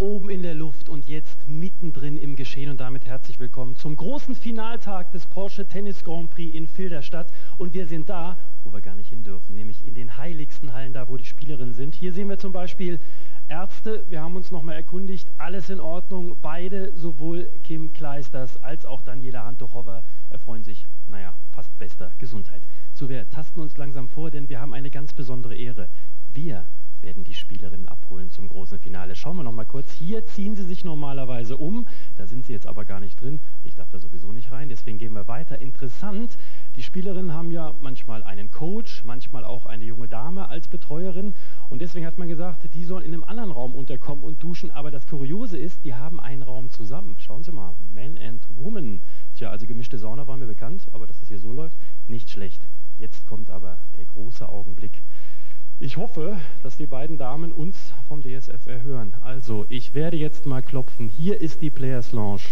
oben in der Luft und jetzt mittendrin im Geschehen und damit herzlich willkommen zum großen Finaltag des Porsche Tennis Grand Prix in Filderstadt. Und wir sind da, wo wir gar nicht hin dürfen, nämlich in den heiligsten Hallen, da wo die Spielerinnen sind. Hier sehen wir zum Beispiel Ärzte, wir haben uns nochmal erkundigt, alles in Ordnung. Beide, sowohl Kim Clijsters als auch Daniela Hantuchova, erfreuen sich, naja, fast bester Gesundheit. So, wir tasten uns langsam vor, denn wir haben eine ganz besondere Ehre. Wir werden die Spielerinnen abholen zum großen Finale. Schauen wir noch mal kurz. Hier ziehen sie sich normalerweise um. Da sind sie jetzt aber gar nicht drin. Ich darf da sowieso nicht rein, deswegen gehen wir weiter. Interessant, die Spielerinnen haben ja manchmal einen Coach, manchmal auch eine junge Dame als Betreuerin. Und deswegen hat man gesagt, die sollen in einem anderen Raum unterkommen und duschen. Aber das Kuriose ist, die haben einen Raum zusammen. Schauen Sie mal, Man and Woman. Tja, also gemischte Sauna war mir bekannt, aber dass das hier so läuft, nicht schlecht. Jetzt kommt aber der große Augenblick. Ich hoffe, dass die beiden Damen uns vom DSFR hören. Also, ich werde jetzt mal klopfen. Hier ist die Players Lounge.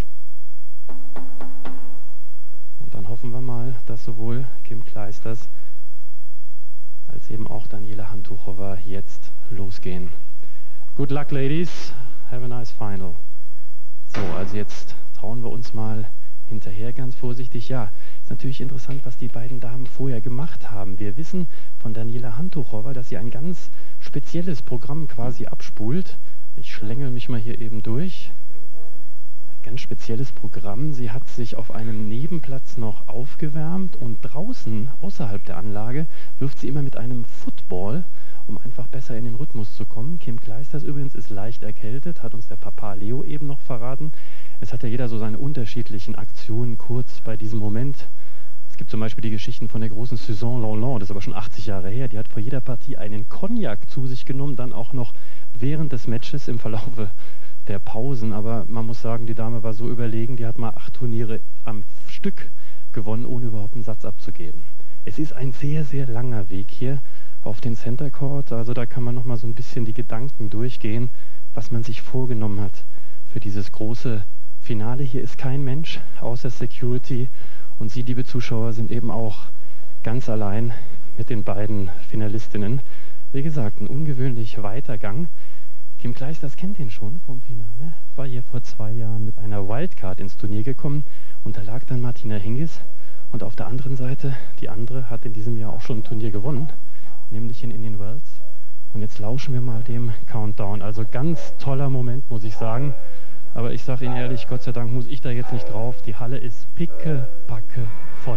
Und dann hoffen wir mal, dass sowohl Kim Clijsters als eben auch Daniela Hantuchova jetzt losgehen. Good luck, ladies. Have a nice final. So, also jetzt trauen wir uns mal hinterher ganz vorsichtig. Ja, ist natürlich interessant, was die beiden Damen vorher gemacht haben. Wir wissen von Daniela Hantuchova, dass sie ein ganz spezielles Programm quasi abspult. Ich schlängel mich mal hier eben durch. Ein ganz spezielles Programm. Sie hat sich auf einem Nebenplatz noch aufgewärmt und draußen, außerhalb der Anlage, wirft sie immer mit einem Football, um einfach besser in den Rhythmus zu kommen. Kim Clijsters übrigens ist leicht erkältet, hat uns der Papa Leo eben noch verraten. Es hat ja jeder so seine unterschiedlichen Aktionen kurz bei diesem Moment. Es gibt zum Beispiel die Geschichten von der großen Suzanne Lenglen, das ist aber schon 80 Jahre her. Die hat vor jeder Partie einen Cognac zu sich genommen, dann auch noch während des Matches im Verlaufe der Pausen. Aber man muss sagen, die Dame war so überlegen, die hat mal 8 Turniere am Stück gewonnen, ohne überhaupt einen Satz abzugeben. Es ist ein sehr, sehr langer Weg hier auf den Center Court. Also da kann man noch mal so ein bisschen die Gedanken durchgehen, was man sich vorgenommen hat für dieses große Finale. Hier ist kein Mensch außer Security und Sie, liebe Zuschauer, sind eben auch ganz allein mit den beiden Finalistinnen. Wie gesagt, ein ungewöhnlich weiter Gang. Kim Clijsters kennt den schon vom Finale, war hier vor 2 Jahren mit einer Wildcard ins Turnier gekommen und da lag dann Martina Hingis. Und auf der anderen Seite, die andere hat in diesem Jahr auch schon ein Turnier gewonnen, nämlich in Indian Wells. Und jetzt lauschen wir mal dem Countdown. Also ganz toller Moment, muss ich sagen. Aber ich sage Ihnen ehrlich, Gott sei Dank muss ich da jetzt nicht drauf. Die Halle ist pickepacke voll.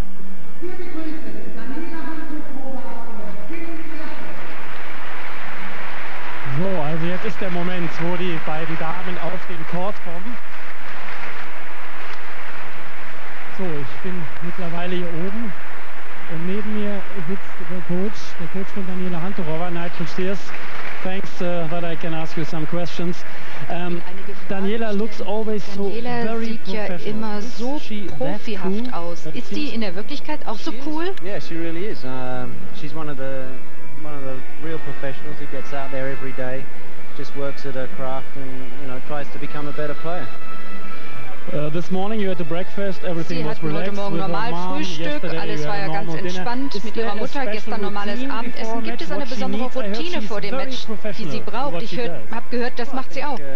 So, also jetzt ist der Moment, wo die beiden Damen auf den Court kommen. So, ich bin mittlerweile hier oben und neben mir sitzt der Coach von Daniela Hantuchova, Nigel Steers. Thanks that I can ask you some questions. Daniela looks always so very sieht ja immer so profihaft aus. Ist sie in der Wirklichkeit auch so cool? Yeah, she really is. She's one of the real professionals who gets out there every day, just works at her craft and tries to become a better player. This morning you had the breakfast, everything was relaxed. Sie hatten heute Morgen normal Frühstück, alles war ja ganz entspannt mit ihrer Mutter, gestern normales Abendessen. Gibt es eine besondere Routine vor dem Match, die sie braucht? Ich habe gehört, das macht sie auch.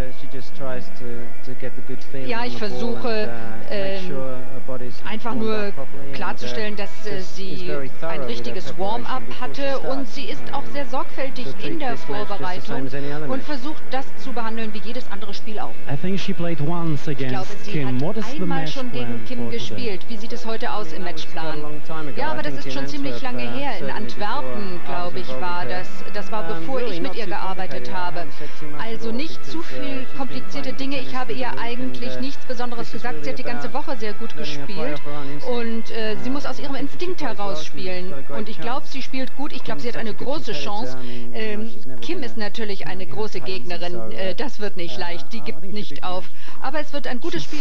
Ja, ich versuche einfach nur klarzustellen, dass sie ein richtiges Warm-up hatte und sie ist auch sehr sorgfältig in der Vorbereitung und versucht das zu behandeln wie jedes andere Spiel auch. Ich glaube, sie hat einmal schon gegen Kim gespielt. Wie sieht es heute aus im Matchplan? Ja, aber das ist schon ziemlich lange her. In Antwerpen, glaube ich, war das. Das war bevor ich mit ihr gearbeitet habe. Also nicht zu viel komplizierte Dinge. Ich habe ihr eigentlich nichts Besonderes gesagt. Sie hat die ganze Woche sehr gut gespielt und sie muss aus ihrem Instinkt heraus spielen. Und ich glaube, sie spielt gut. Ich glaube, sie hat eine große Chance. Kim ist natürlich eine große Gegnerin. Das wird nicht leicht. Die gibt nicht auf. Aber es wird ein gutes Spiel.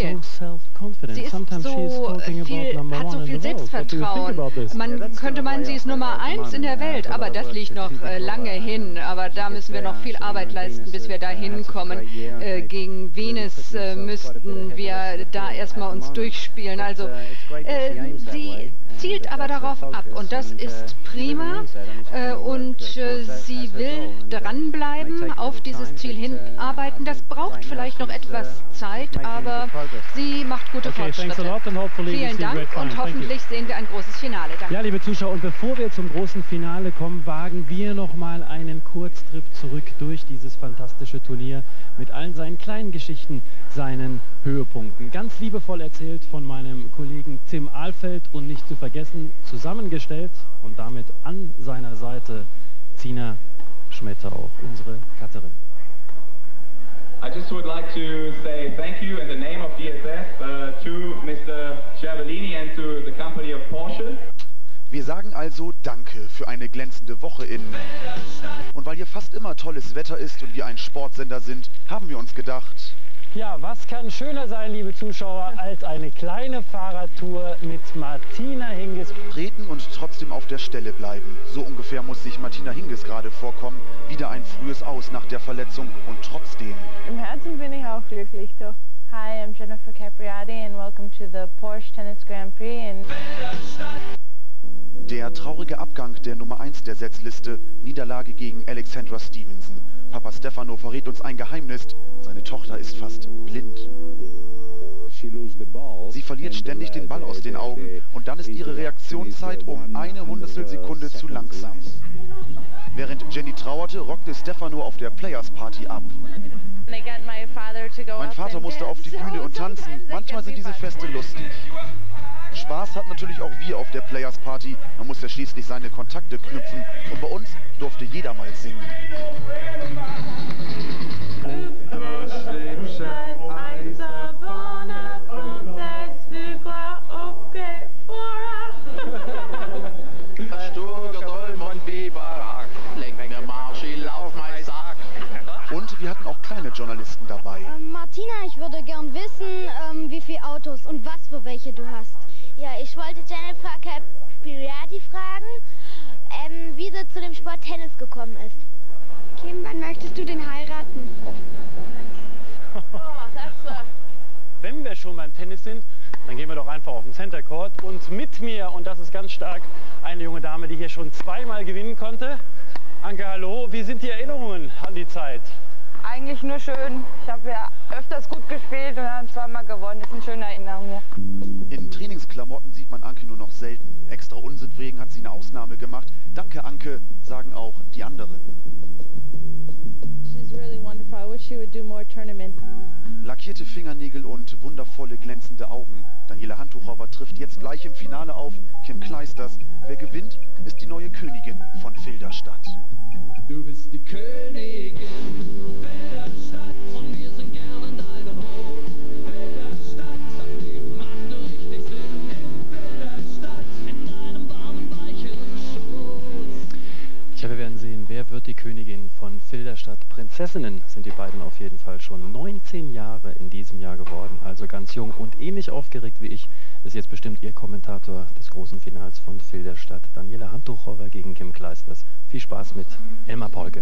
Sie ist hat so viel Selbstvertrauen. Man könnte meinen, sie ist Nummer 1 in der Welt, aber das liegt noch lange hin. Aber da müssen wir noch viel Arbeit leisten, bis wir da hinkommen. Gegen Venus müssten wir da erstmal uns durchspielen. Also sie zielt aber darauf ab und das ist prima. Und sie will dranbleiben, auf dieses Ziel hinarbeiten. Das braucht vielleicht noch etwas Zeit, aber sie macht gute Fortschritte. Vielen Dank und hoffentlich sehen wir ein großes Finale. Danke. Ja, liebe Zuschauer, und bevor wir zum großen Finale kommen, wagen wir noch mal einen Kurztrip zurück durch dieses fantastische Turnier mit allen seinen kleinen Geschichten, seinen Höhepunkten. Ganz liebevoll erzählt von meinem Kollegen Tim Ahlfeld und nicht zu vergessen, zusammengestellt und damit an seiner Seite Zina Schmettau, unsere Cutterin. I just would like to say thank you in the name of DSF to Mr. Cervellini and to the company of Porsche. Wir sagen also Danke für eine glänzende Woche in... Und weil hier fast immer tolles Wetter ist und wir ein Sportsender sind, haben wir uns gedacht... Ja, was kann schöner sein, liebe Zuschauer, als eine kleine Fahrradtour mit Martina Hingis? Treten und trotzdem auf der Stelle bleiben. So ungefähr muss sich Martina Hingis gerade vorkommen. Wieder ein frühes Aus nach der Verletzung und trotzdem... Im Herzen bin ich auch glücklich, doch. Hi, I'm Jennifer Capriati and welcome to the Porsche Tennis Grand Prix in... Der traurige Abgang der Nummer 1 der Setzliste, Niederlage gegen Alexandra Stevenson. Papa Stefano verrät uns ein Geheimnis, seine Tochter ist fast blind. Sie verliert ständig den Ball aus den Augen und dann ist ihre Reaktionszeit um eine Hundertstelsekunde zu langsam. Während Jenny trauerte, rockte Stefano auf der Players Party ab. Mein Vater musste auf die Bühne und tanzen, manchmal sind diese Feste lustig. Spaß hat natürlich auch wir auf der Players Party. Man muss ja schließlich seine Kontakte knüpfen. Und bei uns durfte jeder mal singen. Und wir hatten auch kleine Journalisten dabei. Martina, ich würde gern wissen, wie viele Autos und was für welche du hast. Ja, ich wollte Jennifer Capriati fragen, wie sie zu dem Sport Tennis gekommen ist. Kim, wann möchtest du denn heiraten? Wenn wir schon beim Tennis sind, dann gehen wir doch einfach auf den Center Court. Und mit mir, und das ist ganz stark, eine junge Dame, die hier schon zweimal gewinnen konnte. Anke, hallo, wie sind die Erinnerungen an die Zeit? Eigentlich nur schön. Ich habe ja öfters gut gespielt und dann zweimal gewonnen. Das ist eine schöne Erinnerung, ja. In Trainingsklamotten sieht man Anke nur noch selten. Extra Unsinn wegen hat sie eine Ausnahme gemacht. Danke, Anke, sagen auch die anderen. She's really wonderful. I wish she would do more tournaments. Lackierte Fingernägel und wundervolle glänzende Augen. Daniela Hantuchowa trifft jetzt gleich im Finale auf Kim Clijsters. Wer gewinnt, ist die neue Königin von Filderstadt. Du bist die Königin Filderstadt und wir sind gern an deinem Hof. Filderstadt, das Leben macht nur richtig Sinn in Filderstadt, in deinem warmen, weichen Schoß. Tja, wir werden sehen, wer wird die Königin von Filderstadt. Prinzessinnen sind die beiden auf jeden Fall schon. 19 Jahre in diesem Jahr geworden, also ganz jung und ähnlich aufgeregt wie ich, ist jetzt bestimmt Ihr Kommentator des großen Finals von Filderstadt, Daniela Hantuchowa gegen Kim Clijsters. Viel Spaß mit Elmar Polke.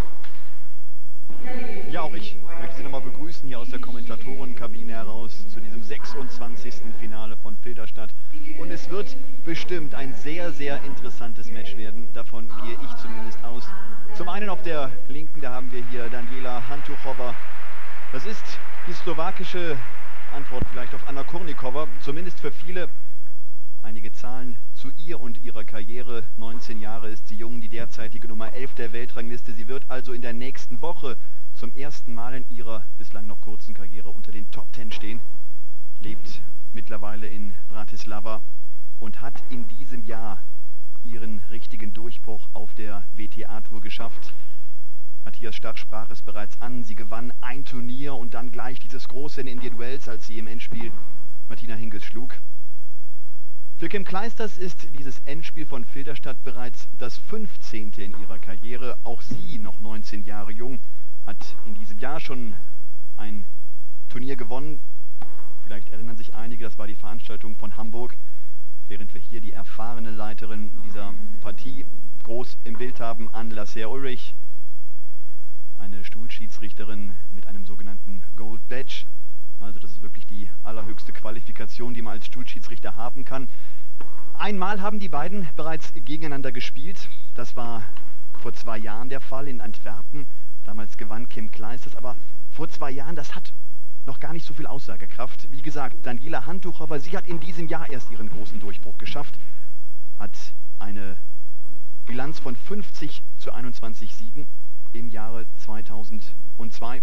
Ja, auch ich möchte Sie nochmal begrüßen hier aus der Kommentatorenkabine heraus zu diesem 26. Finale von Filderstadt. Und es wird bestimmt ein sehr, sehr interessantes Match werden. Davon gehe ich zumindest aus. Zum einen auf der Linken, da haben wir hier Daniela Hantuchowa. Das ist die slowakische Antwort vielleicht auf Anna Kurnikova, zumindest für viele. Einige Zahlen zu ihr und ihrer Karriere. 19 Jahre ist sie jung, die derzeitige Nummer 11 der Weltrangliste. Sie wird also in der nächsten Woche zum ersten Mal in ihrer bislang noch kurzen Karriere unter den Top 10 stehen. Lebt mittlerweile in Bratislava und hat in diesem Jahr ihren richtigen Durchbruch auf der WTA-Tour geschafft. Matthias Stach sprach es bereits an, sie gewann ein Turnier und dann gleich dieses große in Indian Wells, als sie im Endspiel Martina Hingis schlug. Für Kim Clijsters ist dieses Endspiel von Filderstadt bereits das 15. in ihrer Karriere. Auch sie, noch 19 Jahre jung, hat in diesem Jahr schon ein Turnier gewonnen. Vielleicht erinnern sich einige, das war die Veranstaltung von Hamburg, während wir hier die erfahrene Leiterin dieser Partie groß im Bild haben, Anne Ulrich, eine Stuhlschiedsrichterin mit einem sogenannten Gold Badge. Also das ist wirklich die allerhöchste Qualifikation, die man als Stuhlschiedsrichter haben kann. Einmal haben die beiden bereits gegeneinander gespielt. Das war vor 2 Jahren der Fall in Antwerpen. Damals gewann Kim Clijsters, aber vor 2 Jahren, das hat noch gar nicht so viel Aussagekraft. Wie gesagt, Daniela Hantuchova, sie hat in diesem Jahr erst ihren großen Durchbruch geschafft, hat eine Bilanz von 50:21 Siegen im Jahre 2002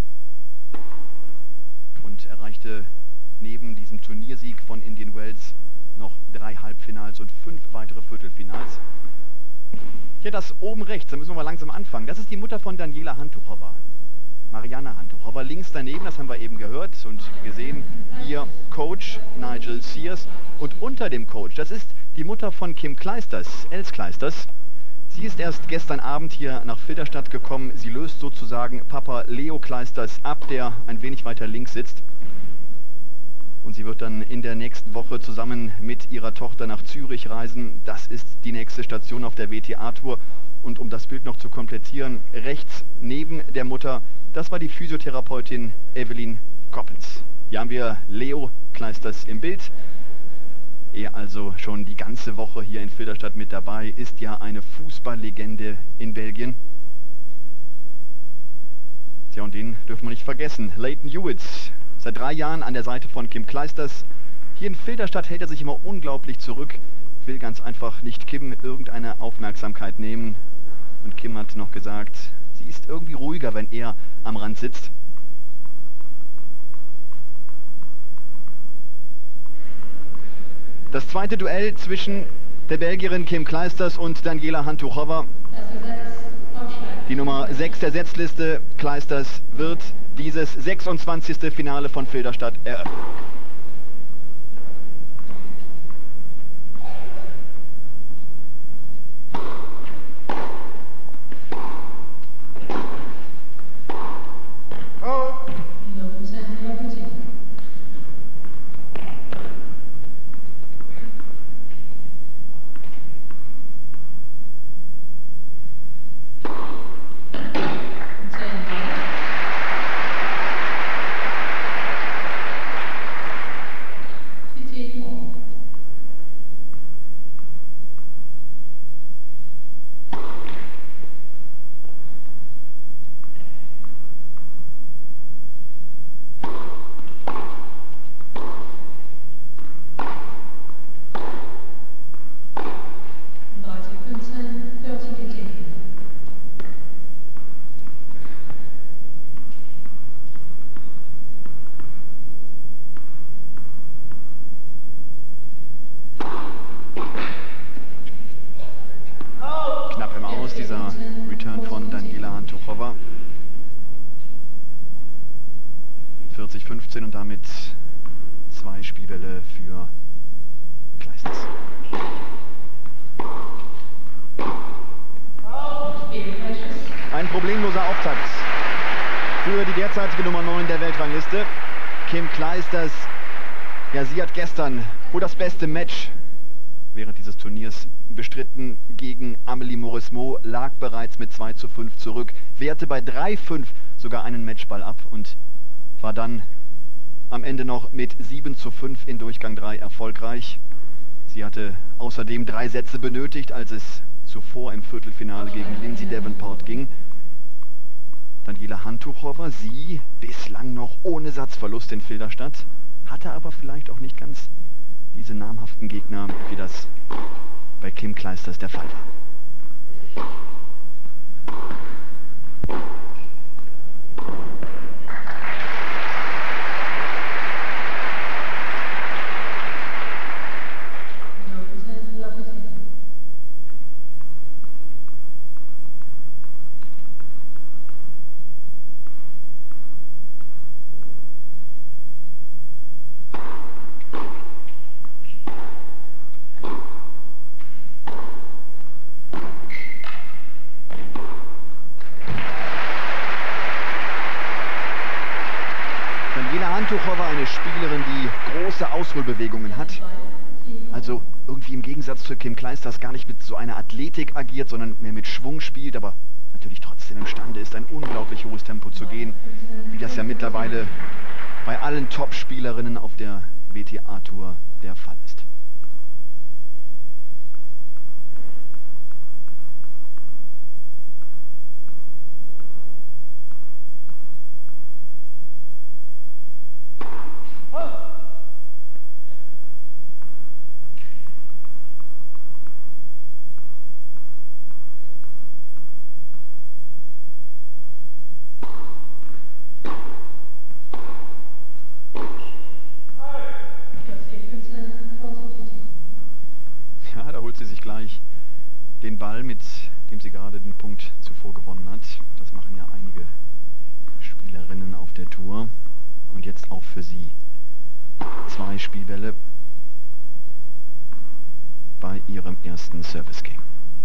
und erreichte neben diesem Turniersieg von Indian Wells noch 3 Halbfinals und 5 weitere Viertelfinals. Hier das oben rechts, da müssen wir mal langsam anfangen. Das ist die Mutter von Daniela Hantuchova, Mariana Hantuchova. Links daneben, das haben wir eben gehört und gesehen, ihr Coach Nigel Sears. Und unter dem Coach, das ist die Mutter von Kim Clijsters, Els Clijsters. Sie ist erst gestern Abend hier nach Filderstadt gekommen. Sie löst sozusagen Papa Leo Clijsters ab, der ein wenig weiter links sitzt. Und sie wird dann in der nächsten Woche zusammen mit ihrer Tochter nach Zürich reisen. Das ist die nächste Station auf der WTA-Tour. Und um das Bild noch zu komplettieren, rechts neben der Mutter, das war die Physiotherapeutin Evelyn Coppens. Hier haben wir Leo Clijsters im Bild. Er also schon die ganze Woche hier in Filderstadt mit dabei, ist ja eine Fußballlegende in Belgien. Tja, und den dürfen wir nicht vergessen. Lleyton Hewitt, seit 3 Jahren an der Seite von Kim Clijsters. Hier in Filderstadt hält er sich immer unglaublich zurück, will ganz einfach nicht Kim irgendeine Aufmerksamkeit nehmen. Und Kim hat noch gesagt, sie ist irgendwie ruhiger, wenn er am Rand sitzt. Das zweite Duell zwischen der Belgierin Kim Clijsters und Daniela Hantuchova. Die Nummer 6 der Setzliste, Clijsters, wird dieses 26. Finale von Filderstadt eröffnen. Return von Daniela Hantuchova. 40:15 und damit 2 Spielbälle für Clijsters. Ein problemloser Auftakt für die derzeitige Nummer 9 der Weltrangliste. Kim Clijsters, ja, sie hat gestern wohl das beste Match während dieses Turniers bestritten gegen Amélie Mauresmo, lag bereits mit 2:5 zurück, wehrte bei 3:5 sogar einen Matchball ab und war dann am Ende noch mit 7:5 in Durchgang 3 erfolgreich. Sie hatte außerdem 3 Sätze benötigt, als es zuvor im Viertelfinale gegen Lindsay Davenport ging. Daniela Hantuchova, sie bislang noch ohne Satzverlust in Filderstadt, hatte aber vielleicht auch nicht ganz diese namhaften Gegner, wie das bei Kim Clijsters der Fall war. Hantuchova, eine Spielerin, die große Ausholbewegungen hat. Also irgendwie im Gegensatz zu Kim Kleisters gar nicht mit so einer Athletik agiert, sondern mehr mit Schwung spielt, aber natürlich trotzdem imstande ist, ein unglaublich hohes Tempo zu gehen, wie das ja mittlerweile bei allen Top-Spielerinnen auf der WTA-Tour der Fall ist. Ja, da holt sie sich gleich den Ball, mit dem sie gerade den Punkt zuvor gewonnen hat. Das machen ja einige Spielerinnen auf der Tour. Und jetzt auch für sie 2 Spielbälle bei ihrem ersten Service Game.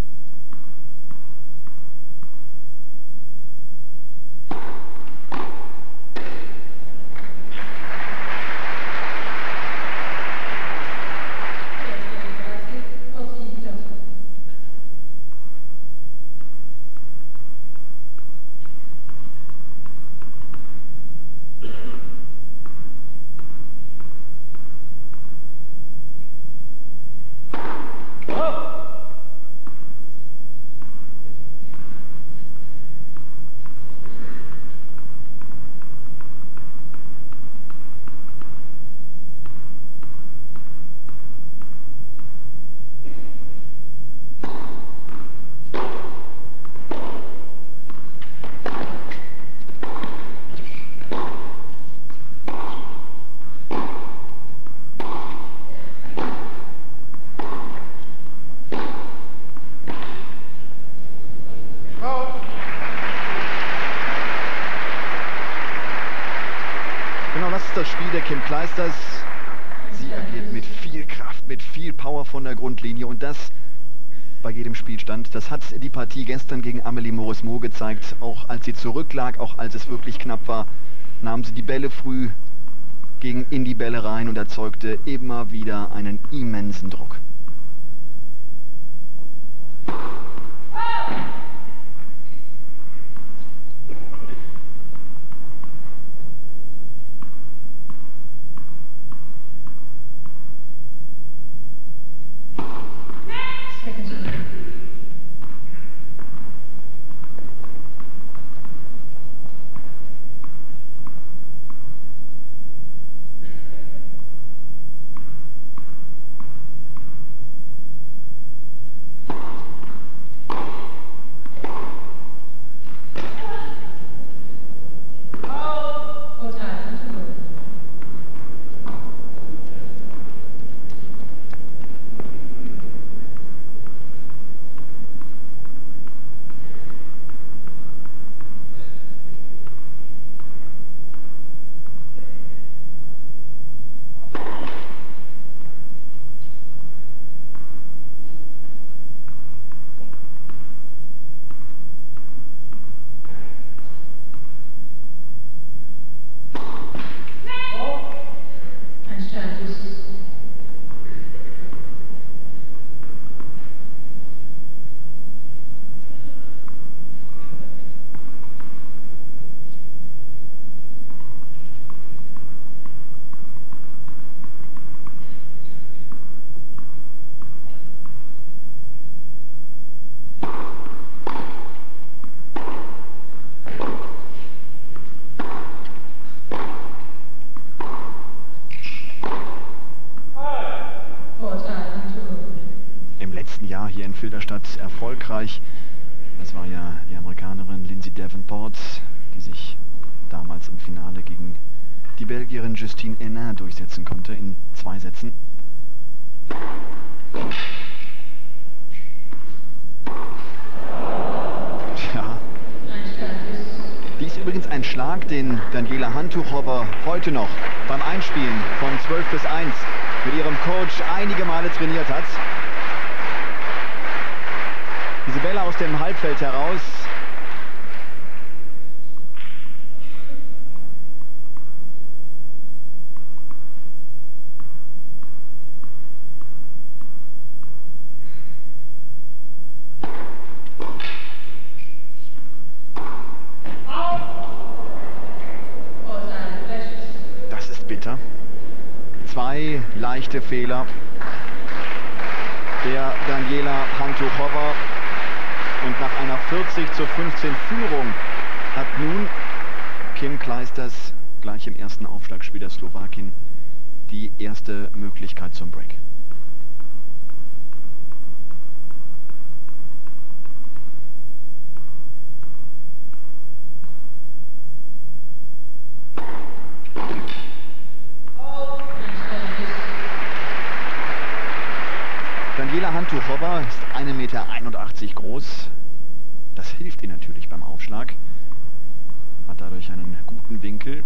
Das Spiel der Kim Kleisters. Sie agiert mit viel Kraft, mit viel Power von der Grundlinie und das bei jedem Spielstand. Das hat die Partie gestern gegen Amelie Mauresmo gezeigt. Auch als sie zurücklag, auch als es wirklich knapp war, nahm sie die Bälle früh in die Bälle rein und erzeugte immer wieder einen immensen Druck. Jahr hier in Filderstadt erfolgreich. Das war ja die Amerikanerin Lindsay Davenport, die sich damals im Finale gegen die Belgierin Justine Henin durchsetzen konnte in 2 Sätzen. Tja. Dies übrigens ein Schlag, den Daniela Hantuchova heute noch beim Einspielen von 12:1 mit ihrem Coach einige Male trainiert hat. Diese Bälle aus dem Halbfeld heraus. leichte Fehler der Daniela Hantuchowa. Und nach einer 40:15 Führung hat nun Kim Clijsters gleich im ersten Aufschlagspiel der Slowakin die erste Möglichkeit zum Break. Daniela Hantuchowa ist 1,81 Meter groß. Das hilft ihr natürlich beim Aufschlag. Hat dadurch einen guten Winkel.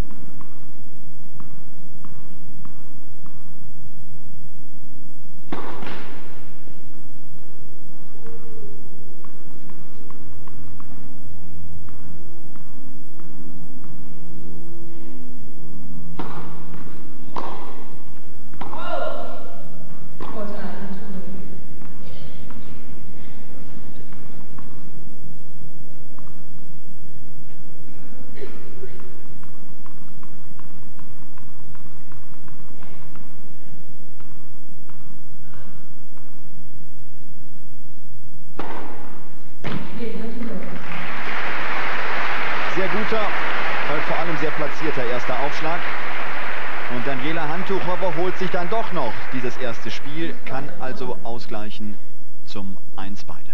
Vor allem sehr platzierter erster Aufschlag. Und Daniela Hantuchowa holt sich dann doch noch dieses erste Spiel, kann also ausgleichen zum 1 beide.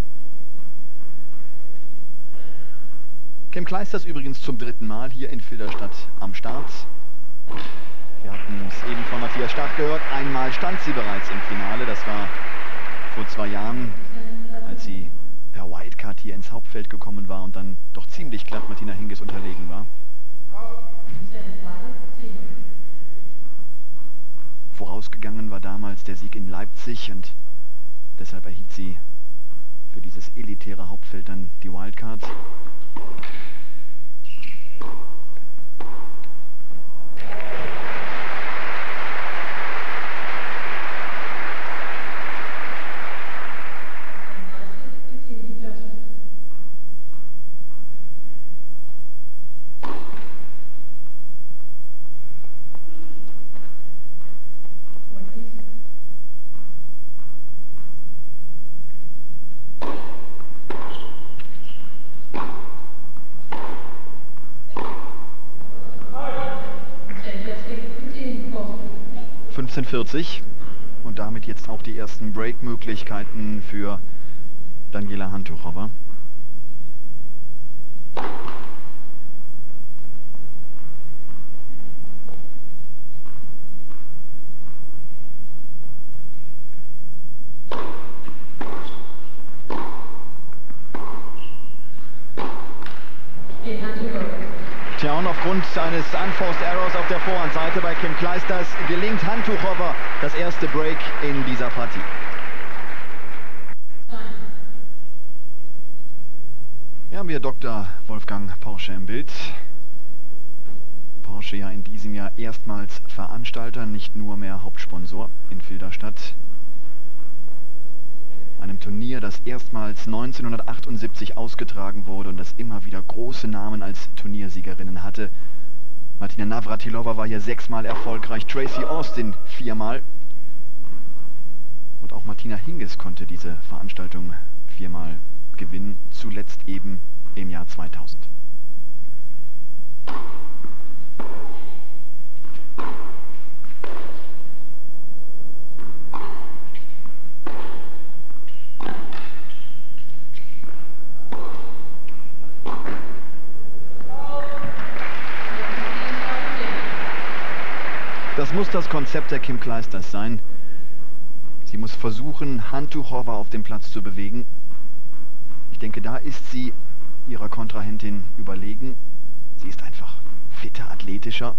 Kim Clijsters übrigens zum 3. Mal hier in Filderstadt am Start. Wir hatten es eben von Matthias Stach gehört, einmal stand sie bereits im Finale, das war vor 2 Jahren, als sie per Wildcard hier ins Hauptfeld gekommen war und dann doch ziemlich glatt Martina Hingis unterlegen war. Vorausgegangen war damals der Sieg in Leipzig und deshalb erhielt sie für dieses elitäre Hauptfeld dann die Wildcard. Und damit jetzt auch die ersten Break-Möglichkeiten für Daniela Hantuchowa. Tja, und aufgrund eines Unforced Errors auf der Vorhandseite bei Kim Clijsters gelingt Hantuchowa das erste Break in dieser Partie. Hier haben wir Dr. Wolfgang Porsche im Bild. Porsche ja in diesem Jahr erstmals Veranstalter, nicht nur mehr Hauptsponsor in Filderstadt. Einem Turnier, das erstmals 1978 ausgetragen wurde und das immer wieder große Namen als Turniersiegerinnen hatte. Martina Navratilova war hier 6-mal erfolgreich, Tracy Austin 4-mal. Und auch Martina Hingis konnte diese Veranstaltung 4-mal gewinnen, zuletzt eben im Jahr 2000. Das muss das Konzept der Kim Clijsters sein. Sie muss versuchen, Hantuchowa auf dem Platz zu bewegen. Ich denke, da ist sie ihrer Kontrahentin überlegen. Sie ist einfach fitter, athletischer.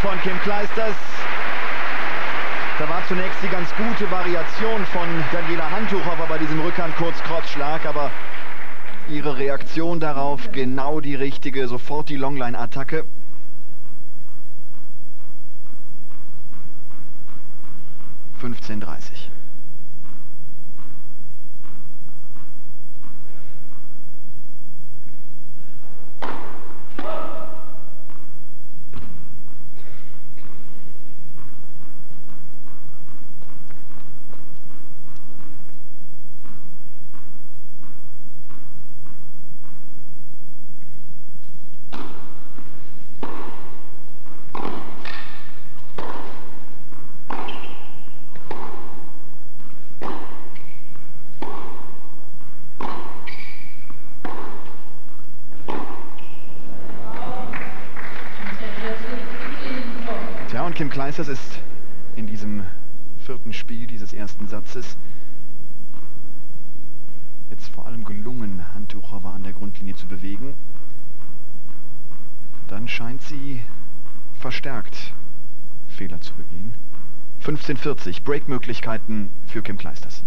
von Kim Kleisters. Da war zunächst die ganz gute Variation von Daniela Hantuchowa bei diesem Rückhand-Kurz-Kreuzschlag, aber ihre Reaktion darauf genau die richtige, sofort die Longline-Attacke. (15:30). Kim Kleisters ist in diesem 4. Spiel dieses ersten Satzes jetzt vor allem gelungen, Hantuchowa an der Grundlinie zu bewegen. Dann scheint sie verstärkt Fehler zu begehen. 15:40, Breakmöglichkeiten für Kim Kleisters.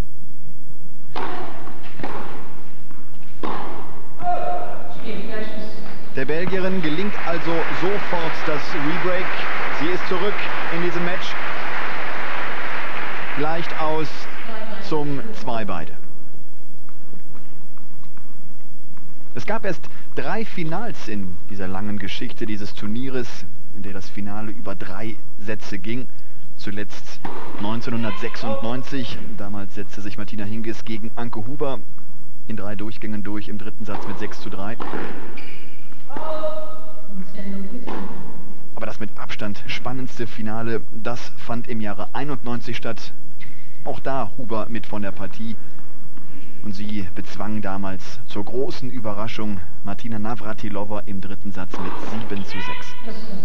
Der Belgierin gelingt also sofort das Rebreak. Sie ist zurück in diesem Match. Leicht aus zum 2 beide. Es gab erst 3 Finals in dieser langen Geschichte dieses Turnieres, in der das Finale über 3 Sätze ging. Zuletzt 1996. Damals setzte sich Martina Hingis gegen Anke Huber in 3 Durchgängen durch, im 3. Satz mit 6:3. Aber das mit Abstand spannendste Finale, das fand im Jahre 91 statt. Auch da Huber mit von der Partie. Und sie bezwang damals zur großen Überraschung Martina Navratilova im 3. Satz mit 7:6.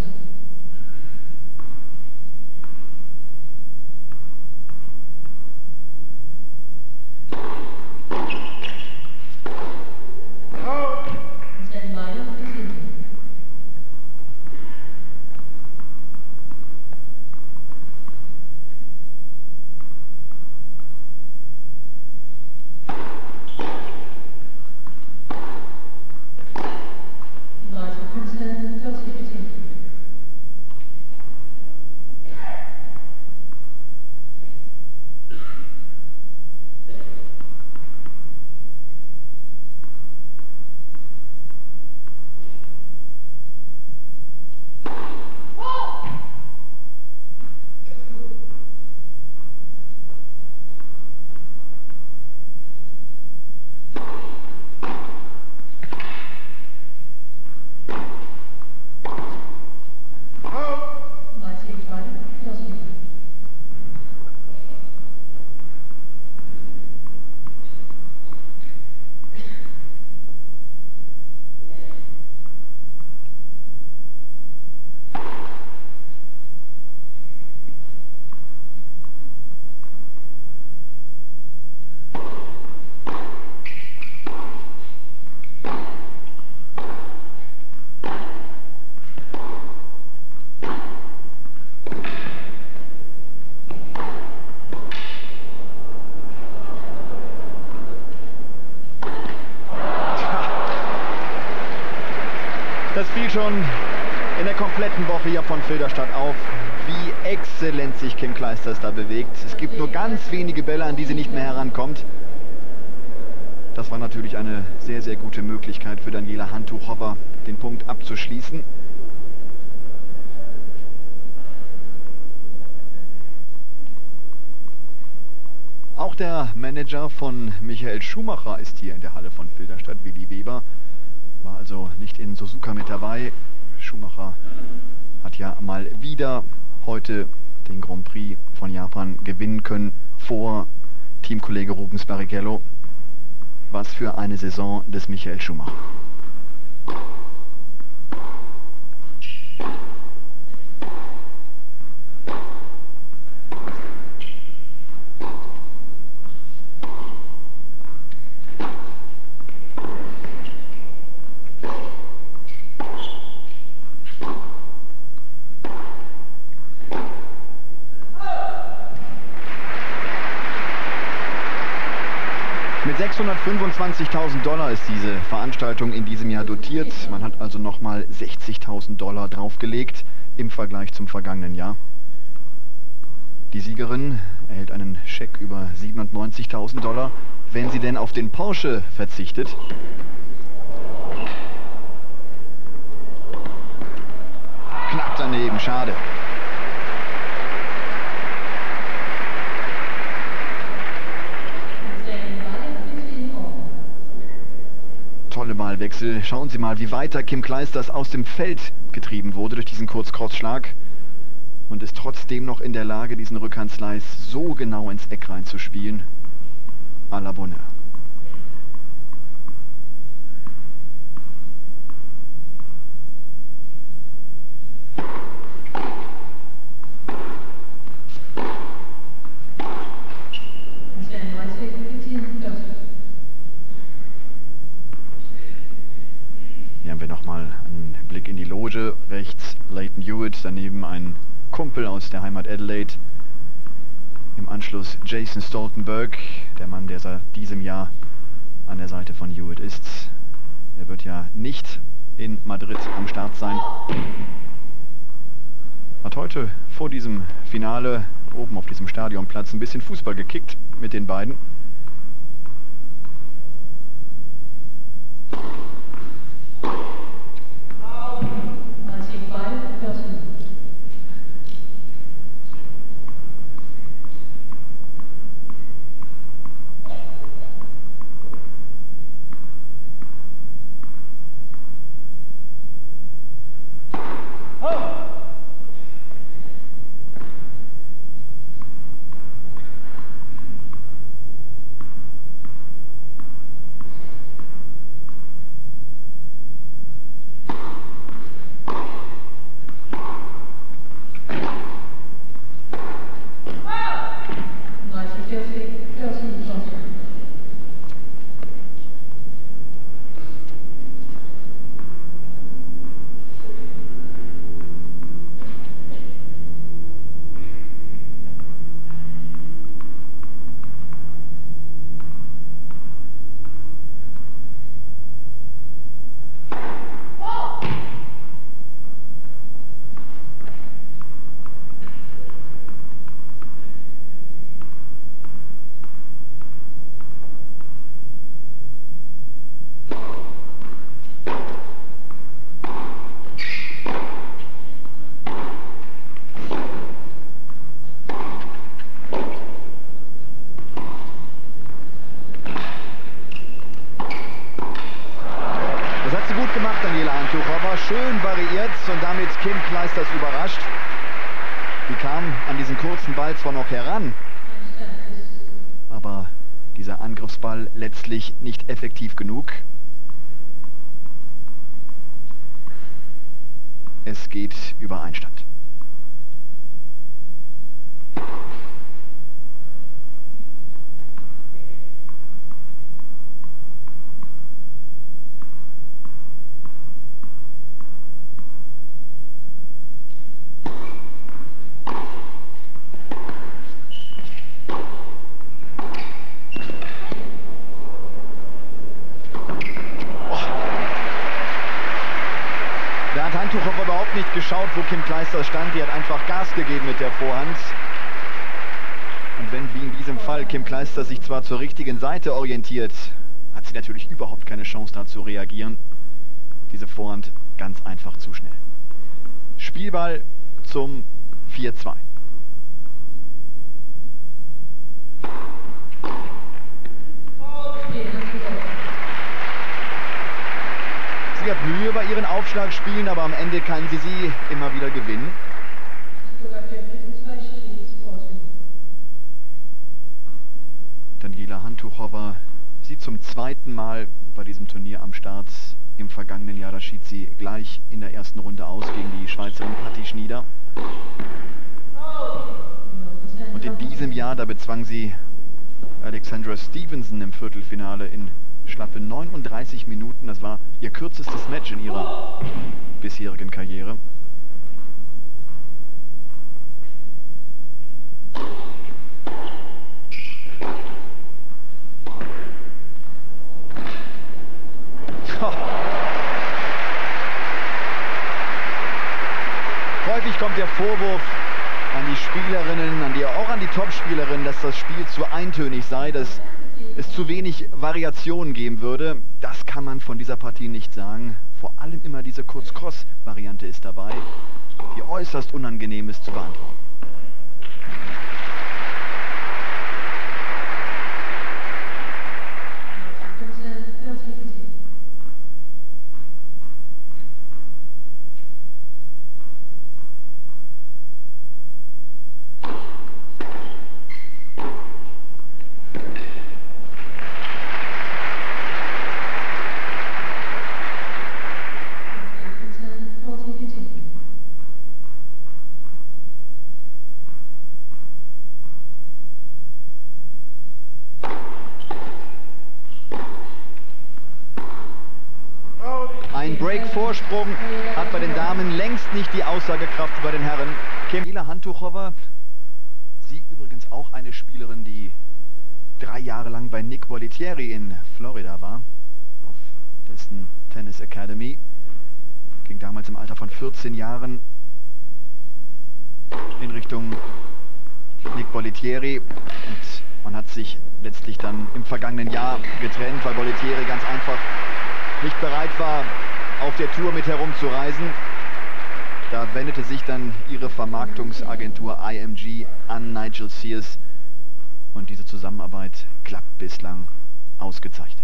Schon in der kompletten Woche hier von Filderstadt auf, wie exzellent sich Kim Kleisters da bewegt. Es gibt nur ganz wenige Bälle, an die sie nicht mehr herankommt. Das war natürlich eine sehr, sehr gute Möglichkeit für Daniela Hantuchowa, den Punkt abzuschließen. Auch der Manager von Michael Schumacher ist hier in der Halle von Filderstadt, Willi Weber. War also nicht in Suzuka mit dabei. Schumacher hat ja mal wieder heute den Grand Prix von Japan gewinnen können vor Teamkollege Rubens Barrichello. Was für eine Saison des Michael Schumacher. 625.000 Dollar ist diese Veranstaltung in diesem Jahr dotiert. Man hat also nochmal 60.000 Dollar draufgelegt im Vergleich zum vergangenen Jahr. Die Siegerin erhält einen Scheck über 97.000 Dollar, wenn sie denn auf den Porsche verzichtet. Knapp daneben, schade. Tolle Ballwechsel. Schauen Sie mal, wie weiter Kim Clijsters aus dem Feld getrieben wurde durch diesen Kurzkrossschlag und ist trotzdem noch in der Lage, diesen Rückhandslice so genau ins Eck reinzuspielen. À la bonne heure. Hier haben wir nochmal einen Blick in die Loge. Rechts Lleyton Hewitt, daneben ein Kumpel aus der Heimat Adelaide. Im Anschluss Jason Stoltenberg, der Mann, der seit diesem Jahr an der Seite von Hewitt ist. Er wird ja nicht in Madrid am Start sein. Hat heute vor diesem Finale oben auf diesem Stadionplatz ein bisschen Fußball gekickt mit den beiden. Schön variiert und damit Kim Clijsters überrascht. Die kam an diesen kurzen Ball zwar noch heran, aber dieser Angriffsball letztlich nicht effektiv genug. Es geht über Einstand. Hantuchow überhaupt nicht geschaut, wo Kim Clijsters stand. Die hat einfach Gas gegeben mit der Vorhand. Und wenn, wie in diesem Fall, Kim Clijsters sich zwar zur richtigen Seite orientiert, hat sie natürlich überhaupt keine Chance da zu reagieren. Diese Vorhand ganz einfach zu schnell. Spielball zum 4-2. Sie hat Mühe bei ihren Aufschlagspielen, aber am Ende kann sie immer wieder gewinnen. Daniela Hantuchowa, sie zum zweiten Mal bei diesem Turnier am Start. Im vergangenen Jahr, da schied sie gleich in der ersten Runde aus gegen die Schweizerin Patti Schnieder. Und in diesem Jahr, da bezwang sie Alexandra Stevenson im Viertelfinale in schlappe 39 Minuten. Das war ihr kürzestes Match in ihrer bisherigen Karriere. Vorwurf an die Spielerinnen, auch an die Topspielerinnen, dass das Spiel zu eintönig sei, dass es zu wenig Variationen geben würde. Das kann man von dieser Partie nicht sagen. Vor allem immer diese Kurz-Cross-Variante ist dabei, die äußerst unangenehm ist zu beantworten. Break-Vorsprung hat bei den Damen längst nicht die Aussagekraft bei den Herren. Kamila Hantuchowa, sie übrigens auch eine Spielerin, die 3 Jahre lang bei Nick Bollettieri in Florida war, auf dessen Tennis Academy. Ging damals im Alter von 14 Jahren in Richtung Nick Bollettieri und man hat sich letztlich dann im vergangenen Jahr getrennt, weil Bollettieri ganz einfach nicht bereit war, auf der Tour mit herumzureisen. Da wendete sich dann ihre Vermarktungsagentur IMG an Nigel Sears und diese Zusammenarbeit klappt bislang ausgezeichnet.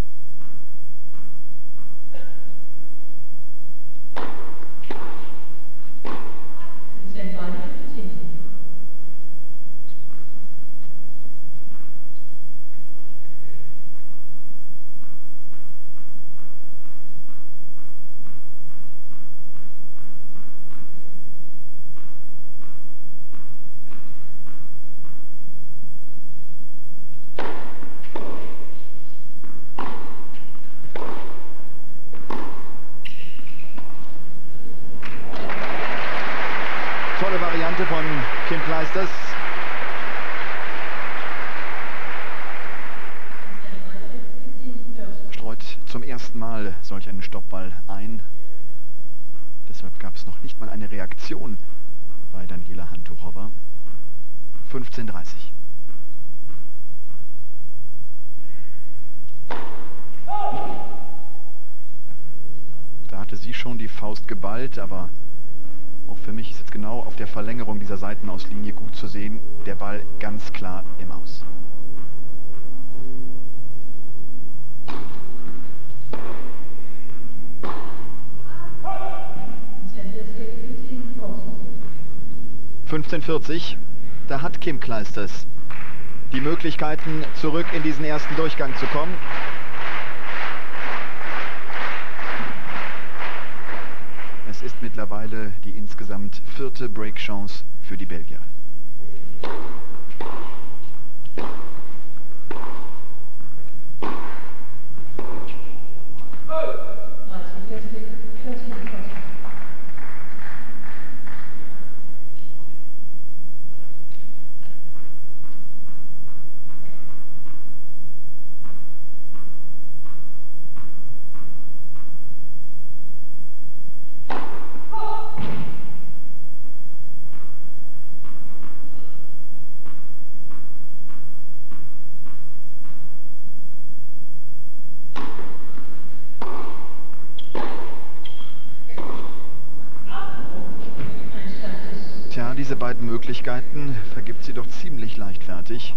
Von Kim Clijsters. Streut zum ersten Mal solch einen Stoppball ein. Deshalb gab es noch nicht mal eine Reaktion bei Daniela Hantuchowa. 15:30. Da hatte sie schon die Faust geballt, aber auch für mich ist jetzt genau auf der Verlängerung dieser Seitenauslinie gut zu sehen, der Ball ganz klar im Aus. (15:40), da hat Kim Clijsters die Möglichkeiten, zurück in diesen ersten Durchgang zu kommen. Es ist mittlerweile die insgesamt 4. Break-Chance für die Belgierin. Tja, diese beiden Möglichkeiten vergibt sie doch ziemlich leichtfertig.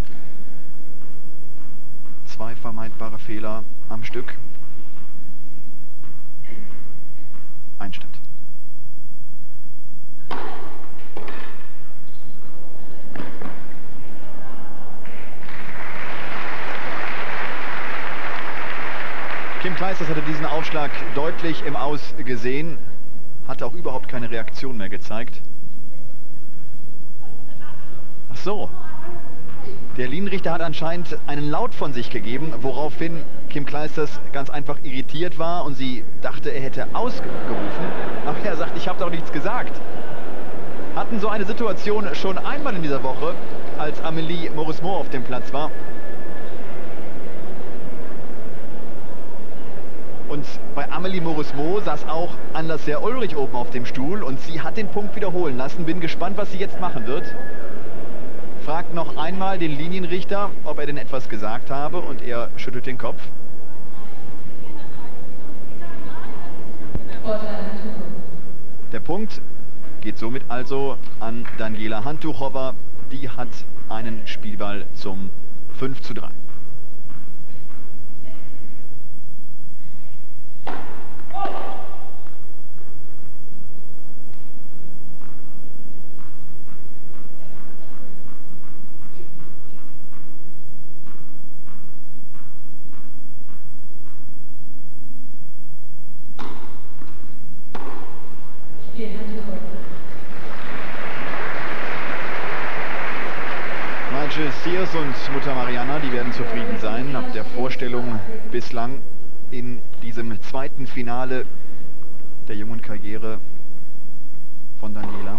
2 vermeidbare Fehler am Stück. Einstand. Kim Clijsters hatte diesen Aufschlag deutlich im Aus gesehen, hatte auch überhaupt keine Reaktion mehr gezeigt. Ach so, der Linienrichter hat anscheinend einen Laut von sich gegeben, woraufhin Kim Clijsters ganz einfach irritiert war und sie dachte, er hätte ausgerufen. Aber er sagt, ich habe doch nichts gesagt. Hatten so eine Situation schon einmal in dieser Woche, als Amélie Mauresmo auf dem Platz war. Und bei Amelie Mauresmo saß auch Andersja Ulrich oben auf dem Stuhl und sie hat den Punkt wiederholen lassen. Bin gespannt, was sie jetzt machen wird. Fragt noch einmal den Linienrichter, ob er denn etwas gesagt habe, und er schüttelt den Kopf. Der Punkt geht somit also an Daniela Hantuchowa. Die hat einen Spielball zum 5:3. Sears und Mutter Mariana, die werden zufrieden sein nach der Vorstellung bislang in diesem zweiten Finale der jungen Karriere von Daniela.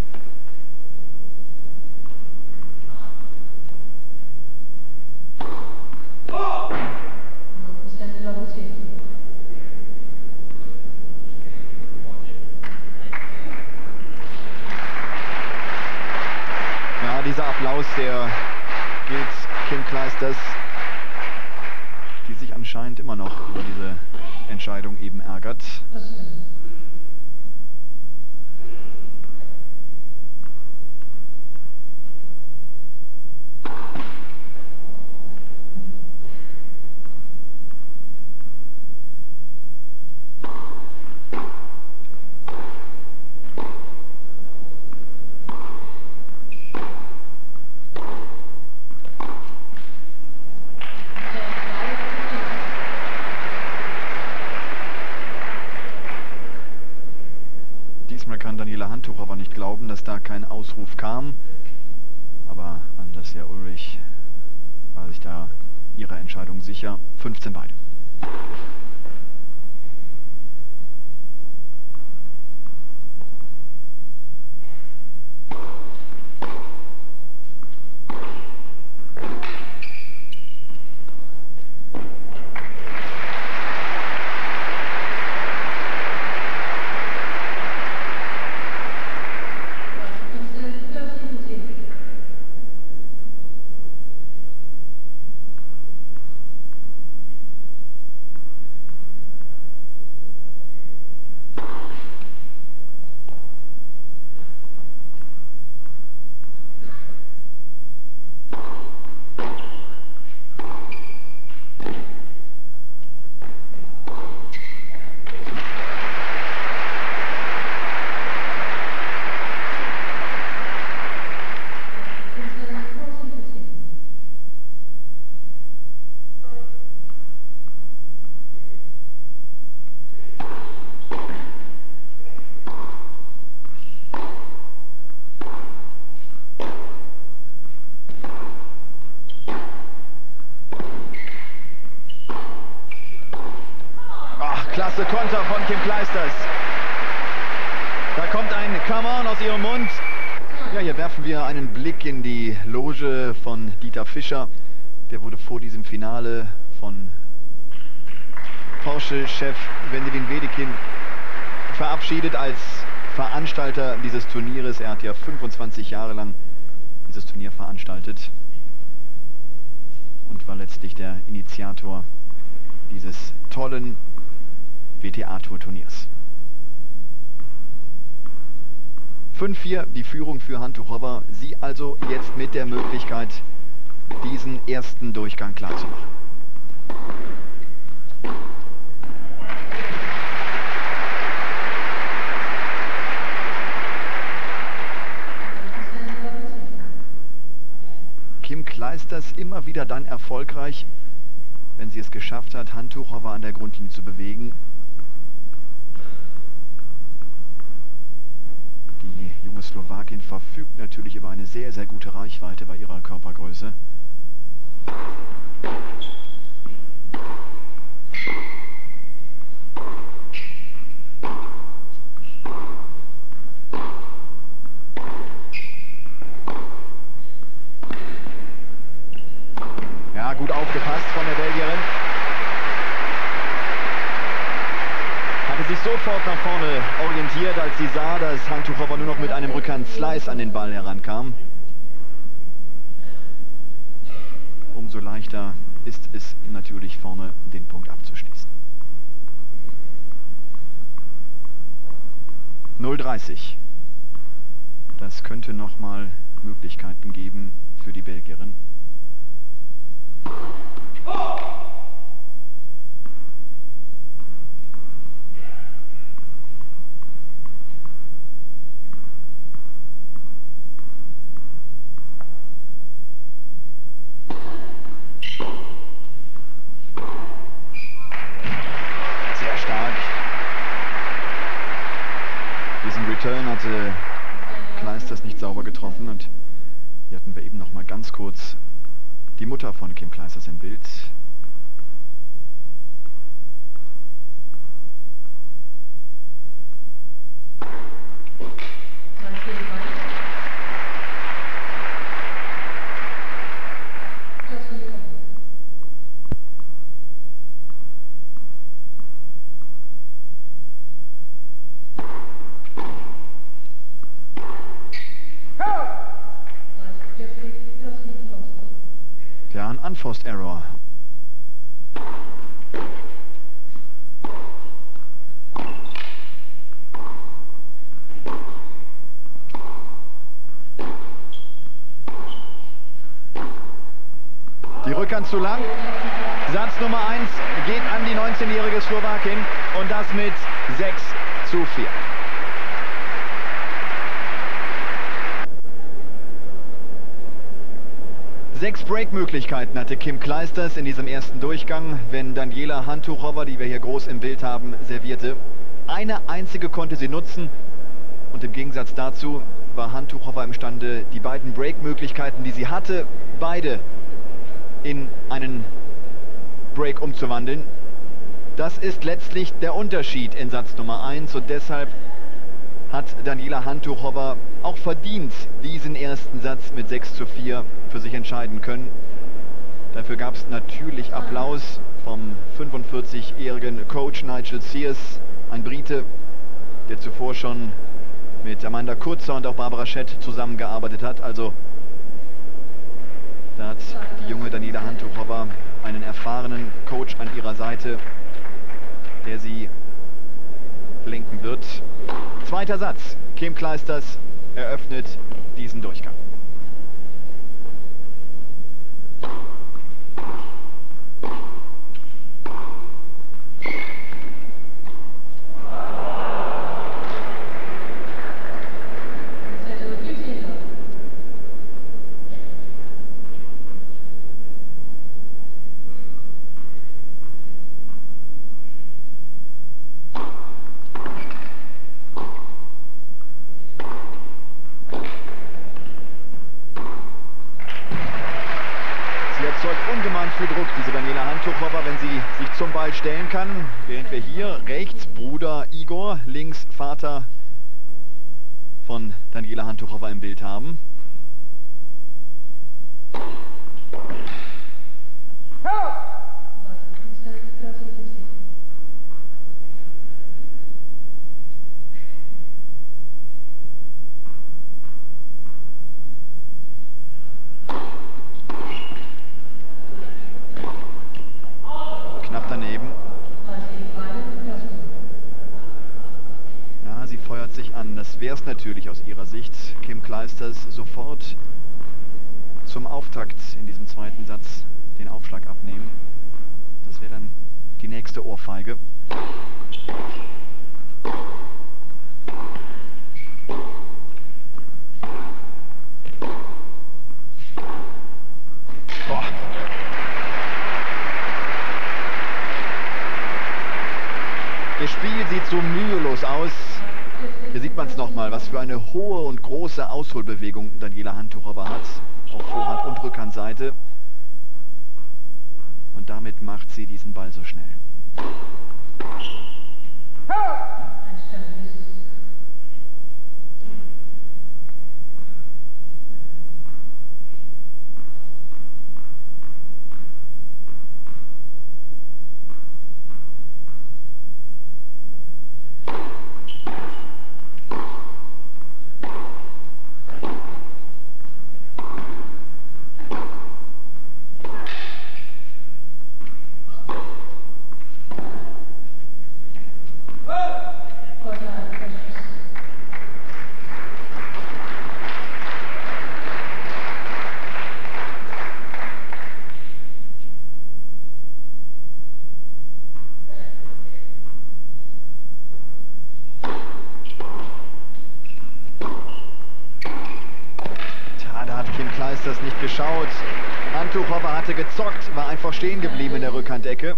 Ja, dieser Applaus, der gilt Kim Clijsters, die sich anscheinend immer noch über diese Entscheidung eben ärgert. Diesmal kann Daniela Hantuchowa nicht glauben, dass da kein Ausruf kam. Aber Andersja Ulrich war sich da ihrer Entscheidung sicher. 15 beide. Klasse Konter von Kim Clijsters. Da kommt ein Come on aus ihrem Mund. Ja, hier werfen wir einen Blick in die Loge von Dieter Fischer. Der wurde vor diesem Finale von Porsche-Chef Wendelin Wedekind verabschiedet als Veranstalter dieses Turnieres. Er hat ja 25 Jahre lang dieses Turnier veranstaltet und war letztlich der Initiator dieses tollen WTA-Tour-Turniers. 5:4 die Führung für Hantuchowa. Sie also jetzt mit der Möglichkeit, diesen ersten Durchgang klarzumachen. Kim Clijsters immer wieder dann erfolgreich, wenn sie es geschafft hat, Hantuchowa an der Grundlinie zu bewegen. Die junge Slowakin verfügt natürlich über eine sehr, sehr gute Reichweite bei ihrer Körpergröße. Ja, gut aufgepasst von der Belgierin. sofort nach vorne orientiert, als sie sah, dass Hantuchowa nur noch mit einem Rückhand-Slice an den Ball herankam. Umso leichter ist es natürlich vorne, den Punkt abzuschließen. 0:30. Das könnte nochmal Möglichkeiten geben für die Belgierin. Sehr stark. Diesen Return hatte Kleisters nicht sauber getroffen und hier hatten wir eben noch mal ganz kurz die Mutter von Kim Clijsters im Bild. Ja, ein Unforced Error. Die Rückhand zu lang. Satz Nummer 1 geht an die 19-jährige Slowakin und das mit 6:4. Sechs Break-Möglichkeiten hatte Kim Clijsters in diesem ersten Durchgang, wenn Daniela Hantuchowa, die wir hier groß im Bild haben, servierte. Eine einzige konnte sie nutzen und im Gegensatz dazu war Hantuchowa imstande, die beiden Break-Möglichkeiten, die sie hatte, beide in einen Break umzuwandeln. Das ist letztlich der Unterschied in Satz Nummer 1 und deshalb hat Daniela Hantuchowa auch verdient diesen ersten Satz mit 6:4 für sich entscheiden können. Dafür gab es natürlich Applaus vom 45-jährigen Coach Nigel Sears, ein Brite, der zuvor schon mit Amanda Kurzer und auch Barbara Schett zusammengearbeitet hat. Also da hat die junge Daniela Hantuchowa einen erfahrenen Coach an ihrer Seite, der sie lenken wird. Zweiter Satz. Kim Clijsters eröffnet diesen Durchgang. Ungemein viel Druck, diese Daniela Hantuchowa, wenn sie sich zum Ball stellen kann. Während wir hier rechts Bruder Igor, links Vater von Daniela Hantuchowa im Bild haben. Knapp daneben. Ja, sie feuert sich an. Das wäre es natürlich aus ihrer Sicht. Kim Clijsters sofort zum Auftakt in diesem zweiten Satz den Aufschlag abnehmen. Das wäre dann die nächste Ohrfeige. Boah. Das Spiel sieht so mühelos aus. Hier sieht man es nochmal, was für eine hohe und große Ausholbewegung Daniela Hantuchowa hat. Auf Vorhand- und Rückhandseite. Und damit macht sie diesen Ball so schnell. geschaut. Hantuchowa hatte gezockt, war einfach stehen geblieben in der Rückhandecke.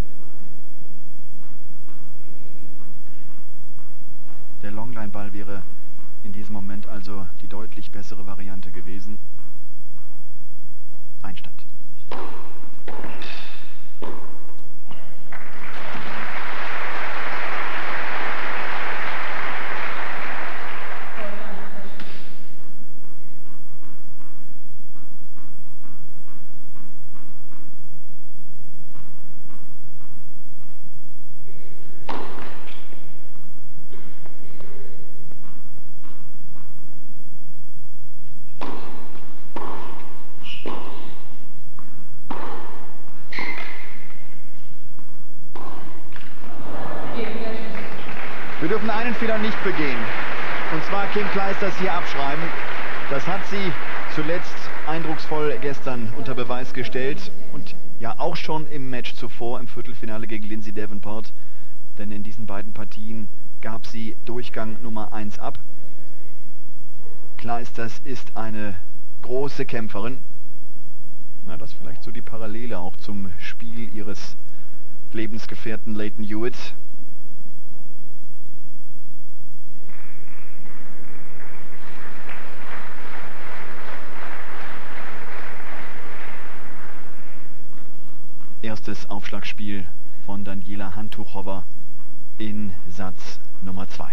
Der Longline-Ball wäre in diesem Moment also die deutlich bessere Variante gewesen. Einstand. Wir dürfen einen Fehler nicht begehen. Und zwar Kim Clijsters hier abschreiben. Das hat sie zuletzt eindrucksvoll gestern unter Beweis gestellt. Und ja auch schon im Match zuvor, im Viertelfinale gegen Lindsay Davenport. Denn in diesen beiden Partien gab sie Durchgang Nummer 1 ab. Clijsters ist eine große Kämpferin. Na, das ist vielleicht so die Parallele auch zum Spiel ihres Lebensgefährten Lleyton Hewitt. Erstes Aufschlagspiel von Daniela Hantuchowa in Satz Nummer 2.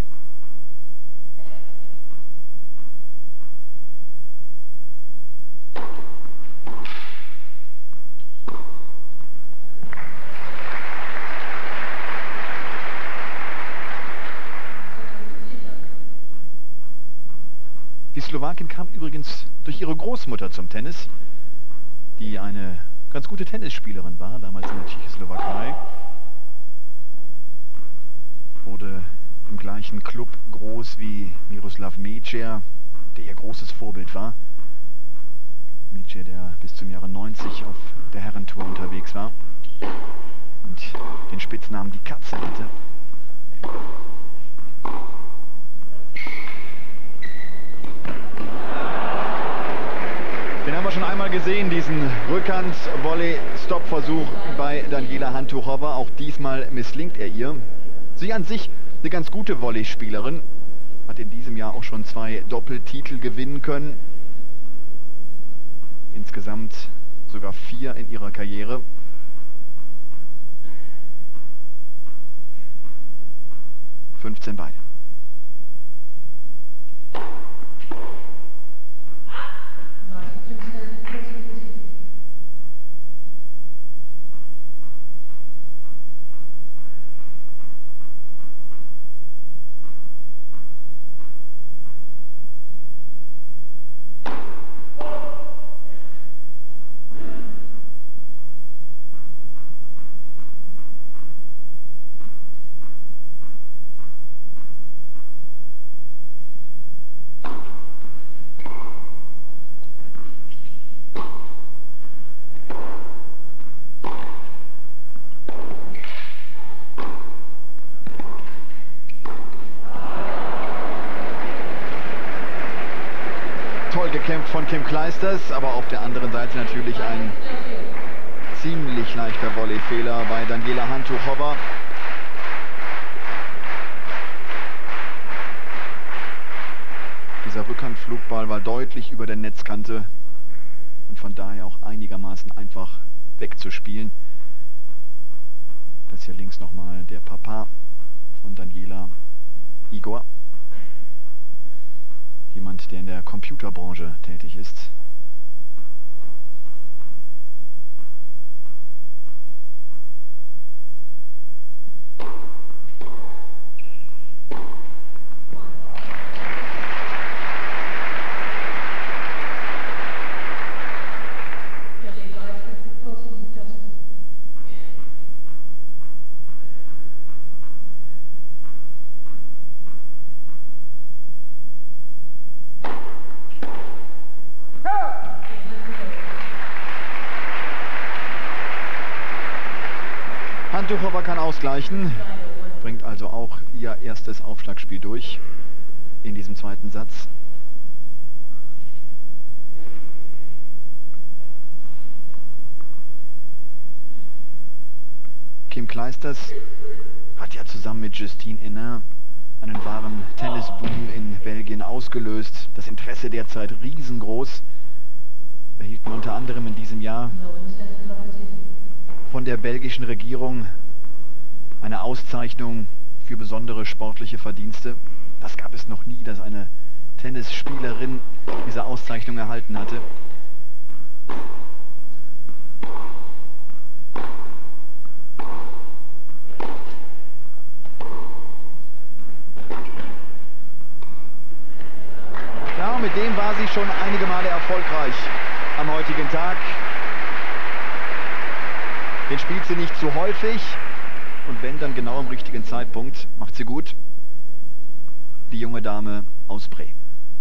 Die Slowakin kam übrigens durch ihre Großmutter zum Tennis, die eine ganz gute Tennisspielerin war, damals in der Tschechoslowakei. Wurde im gleichen Club groß wie Miroslav Mecer, der ihr großes Vorbild war. Mecer, der bis zum Jahre 90 auf der Herrentour unterwegs war und den Spitznamen die Katze hatte. Den haben wir schon einmal gesehen, diesen Rückhand-Volley-Stop-Versuch bei Daniela Hantuchowa. Auch diesmal misslingt er ihr. Sie an sich eine ganz gute Volleyspielerin. Hat in diesem Jahr auch schon 2 Doppeltitel gewinnen können. Insgesamt sogar 4 in ihrer Karriere. ...15 beide. Gekämpft von Kim Clijsters, aber auf der anderen Seite natürlich ein ziemlich leichter Volleyfehler bei Daniela Hantuchowa. Dieser Rückhandflugball war deutlich über der Netzkante und von daher auch einigermaßen einfach wegzuspielen. Das hier links nochmal der Papa von Daniela, Igor. Jemand, der in der Computerbranche tätig ist. Hantuchowa kann ausgleichen, bringt also auch ihr erstes Aufschlagspiel durch in diesem zweiten Satz. Kim Clijsters hat ja zusammen mit Justine Henin einen wahren Tennisboom in Belgien ausgelöst. Das Interesse derzeit riesengroß. Wir erhielten unter anderem in diesem Jahr von der belgischen Regierung eine Auszeichnung für besondere sportliche Verdienste. Das gab es noch nie, dass eine Tennisspielerin diese Auszeichnung erhalten hatte. Ja, mit dem war sie schon einige Male erfolgreich am heutigen Tag. Den spielt sie nicht so häufig und wenn, dann genau am richtigen Zeitpunkt. Macht sie gut. Die junge Dame aus Bremen.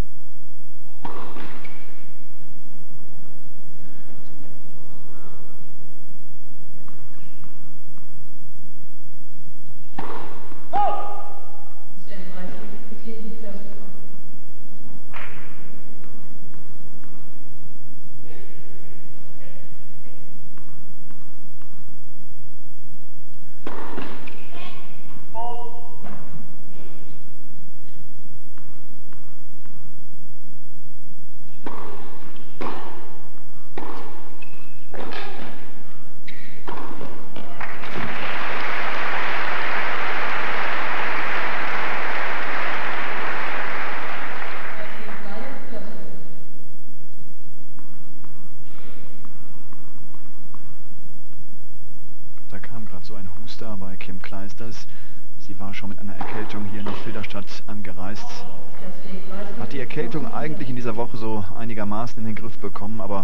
Bei Kim Clijsters. Sie war schon mit einer Erkältung hier nach Filderstadt angereist. Hat die Erkältung eigentlich in dieser Woche so einigermaßen in den Griff bekommen, aber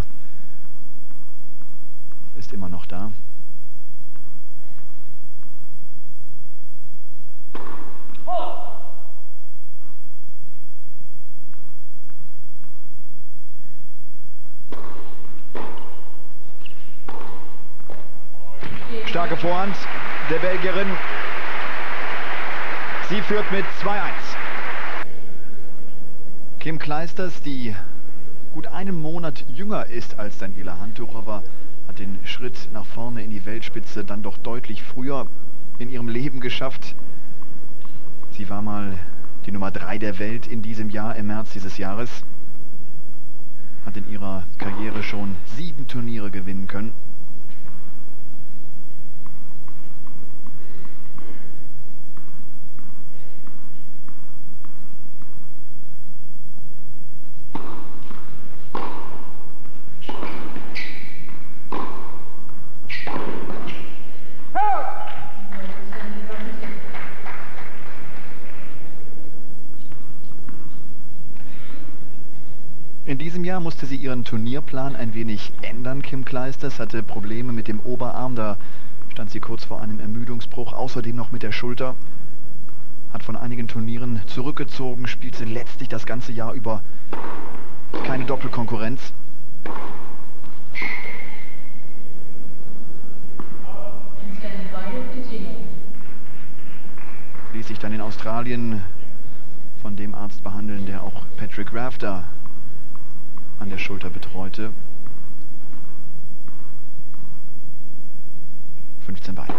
ist immer noch da. Starke Vorhand der Belgierin. Sie führt mit 2:1. Kim Clijsters, die gut einen Monat jünger ist als Daniela Hantuchova, hat den Schritt nach vorne in die Weltspitze dann doch deutlich früher in ihrem Leben geschafft. Sie war mal die Nummer 3 der Welt in diesem Jahr, im März dieses Jahres. Hat in ihrer Karriere schon 7 Turniere gewinnen können. In diesem Jahr musste sie ihren Turnierplan ein wenig ändern. Kim Clijsters hatte Probleme mit dem Oberarm, da stand sie kurz vor einem Ermüdungsbruch, außerdem noch mit der Schulter. Hat von einigen Turnieren zurückgezogen, spielte letztlich das ganze Jahr über keine Doppelkonkurrenz. Ließ sich dann in Australien von dem Arzt behandeln, der auch Patrick Rafter an der Schulter betreute. 15 Beine.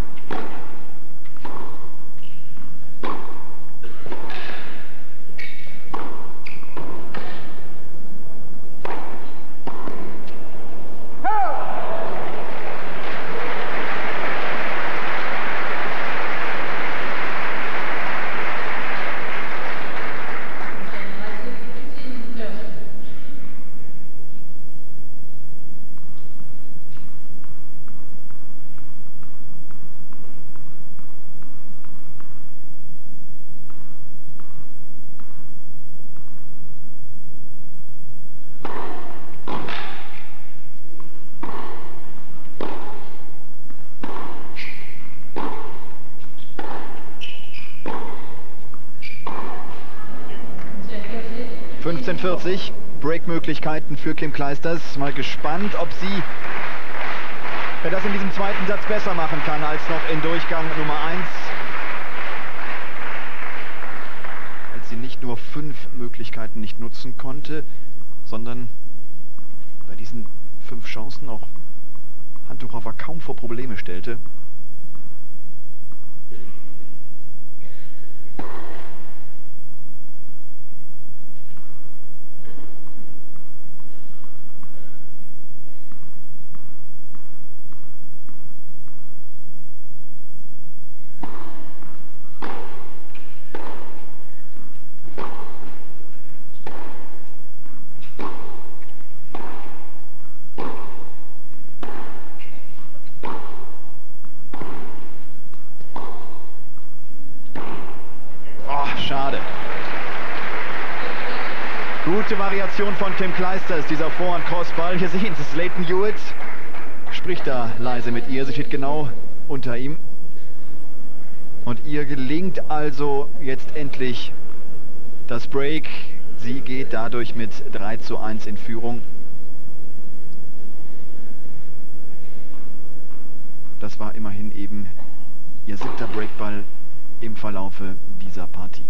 Breakmöglichkeiten für Kim Clijsters. Mal gespannt, ob sie das in diesem zweiten Satz besser machen kann als noch in Durchgang Nummer 1. Als sie nicht nur 5 Möglichkeiten nicht nutzen konnte, sondern bei diesen 5 Chancen auch Hantuchova kaum vor Probleme stellte. Variation von Kim Clijsters, dieser Vorhand-Crossball. Hier sehen Sie es, Lleyton Hewitt spricht da leise mit ihr. Sie steht genau unter ihm. Und ihr gelingt also jetzt endlich das Break. Sie geht dadurch mit 3:1 in Führung. Das war immerhin eben ihr 7. Breakball im Verlaufe dieser Partie.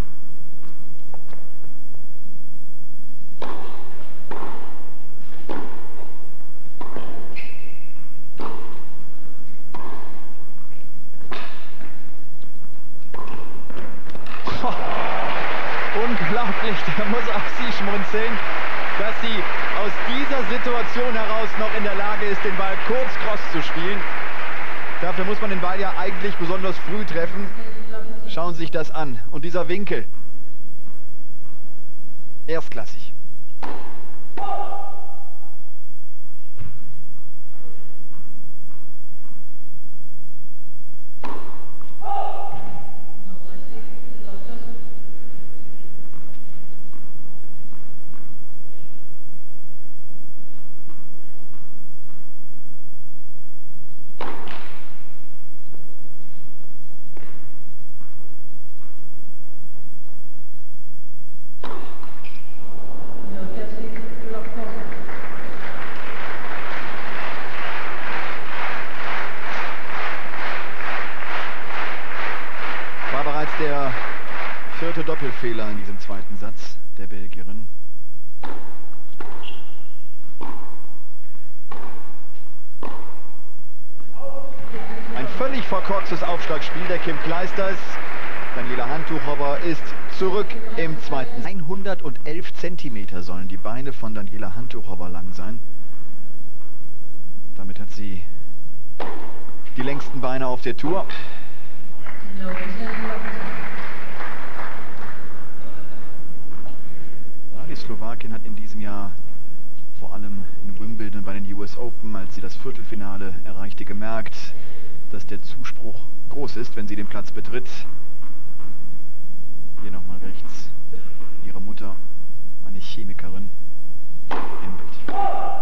Unglaublich, da muss auch sie schmunzeln, dass sie aus dieser Situation heraus noch in der Lage ist, den Ball kurz cross zu spielen. Dafür muss man den Ball ja eigentlich besonders früh treffen. Schauen Sie sich das an. Und dieser Winkel. Erstklassig. Der 4. Doppelfehler in diesem 2. Satz der Belgierin. Ein völlig verkorkstes Aufschlagspiel der Kim Clijsters. Daniela Hantuchowa ist zurück im 2. 111 Zentimeter sollen die Beine von Daniela Hantuchowa lang sein. Damit hat sie die längsten Beine auf der Tour. Die Slowakin hat in diesem Jahr vor allem in Wimbledon bei den US Open, als sie das Viertelfinale erreichte, gemerkt, dass der Zuspruch groß ist, wenn sie den Platz betritt. Hier nochmal rechts ihre Mutter, eine Chemikerin im Bild.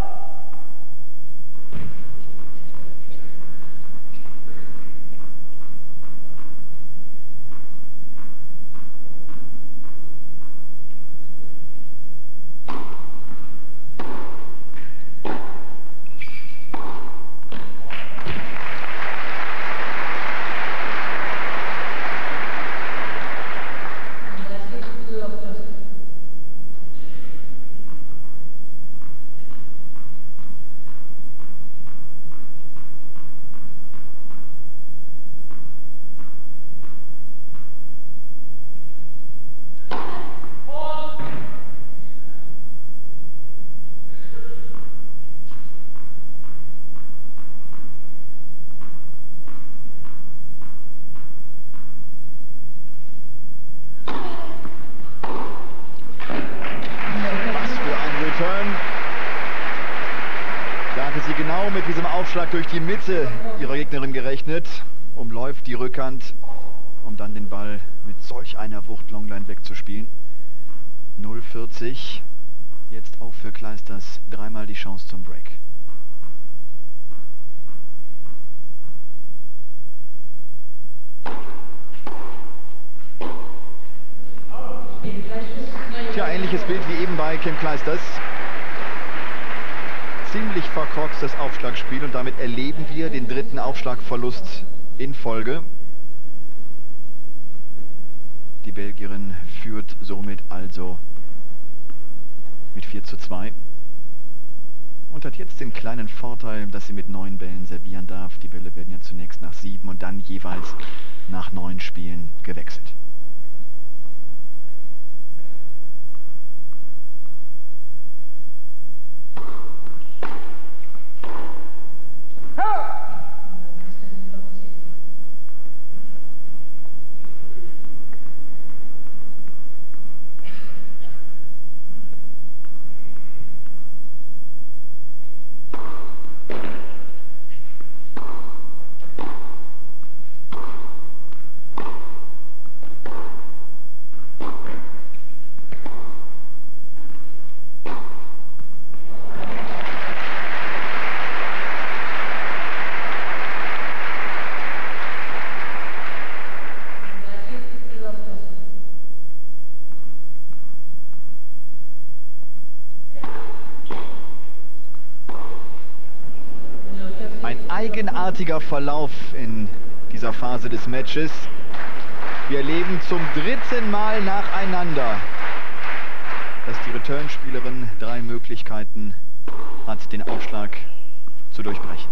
Mit diesem Aufschlag durch die Mitte ihrer Gegnerin gerechnet, umläuft die Rückhand, um dann den Ball mit solch einer Wucht Longline wegzuspielen. 0:40, jetzt auch für Clijsters dreimal die Chance zum Break. Tja, ähnliches Bild wie eben bei Kim Clijsters. Ziemlich verkorkstes Aufschlagspiel und damit erleben wir den 3. Aufschlagverlust in Folge. Die Belgierin führt somit also mit 4:2 und hat jetzt den kleinen Vorteil, dass sie mit 9 Bällen servieren darf. Die Bälle werden ja zunächst nach 7 und dann jeweils nach 9 Spielen gewechselt. eigenartiger Verlauf in dieser Phase des Matches. Wir erleben zum 3. Mal nacheinander, dass die Return-Spielerin 3 Möglichkeiten hat, den Aufschlag zu durchbrechen.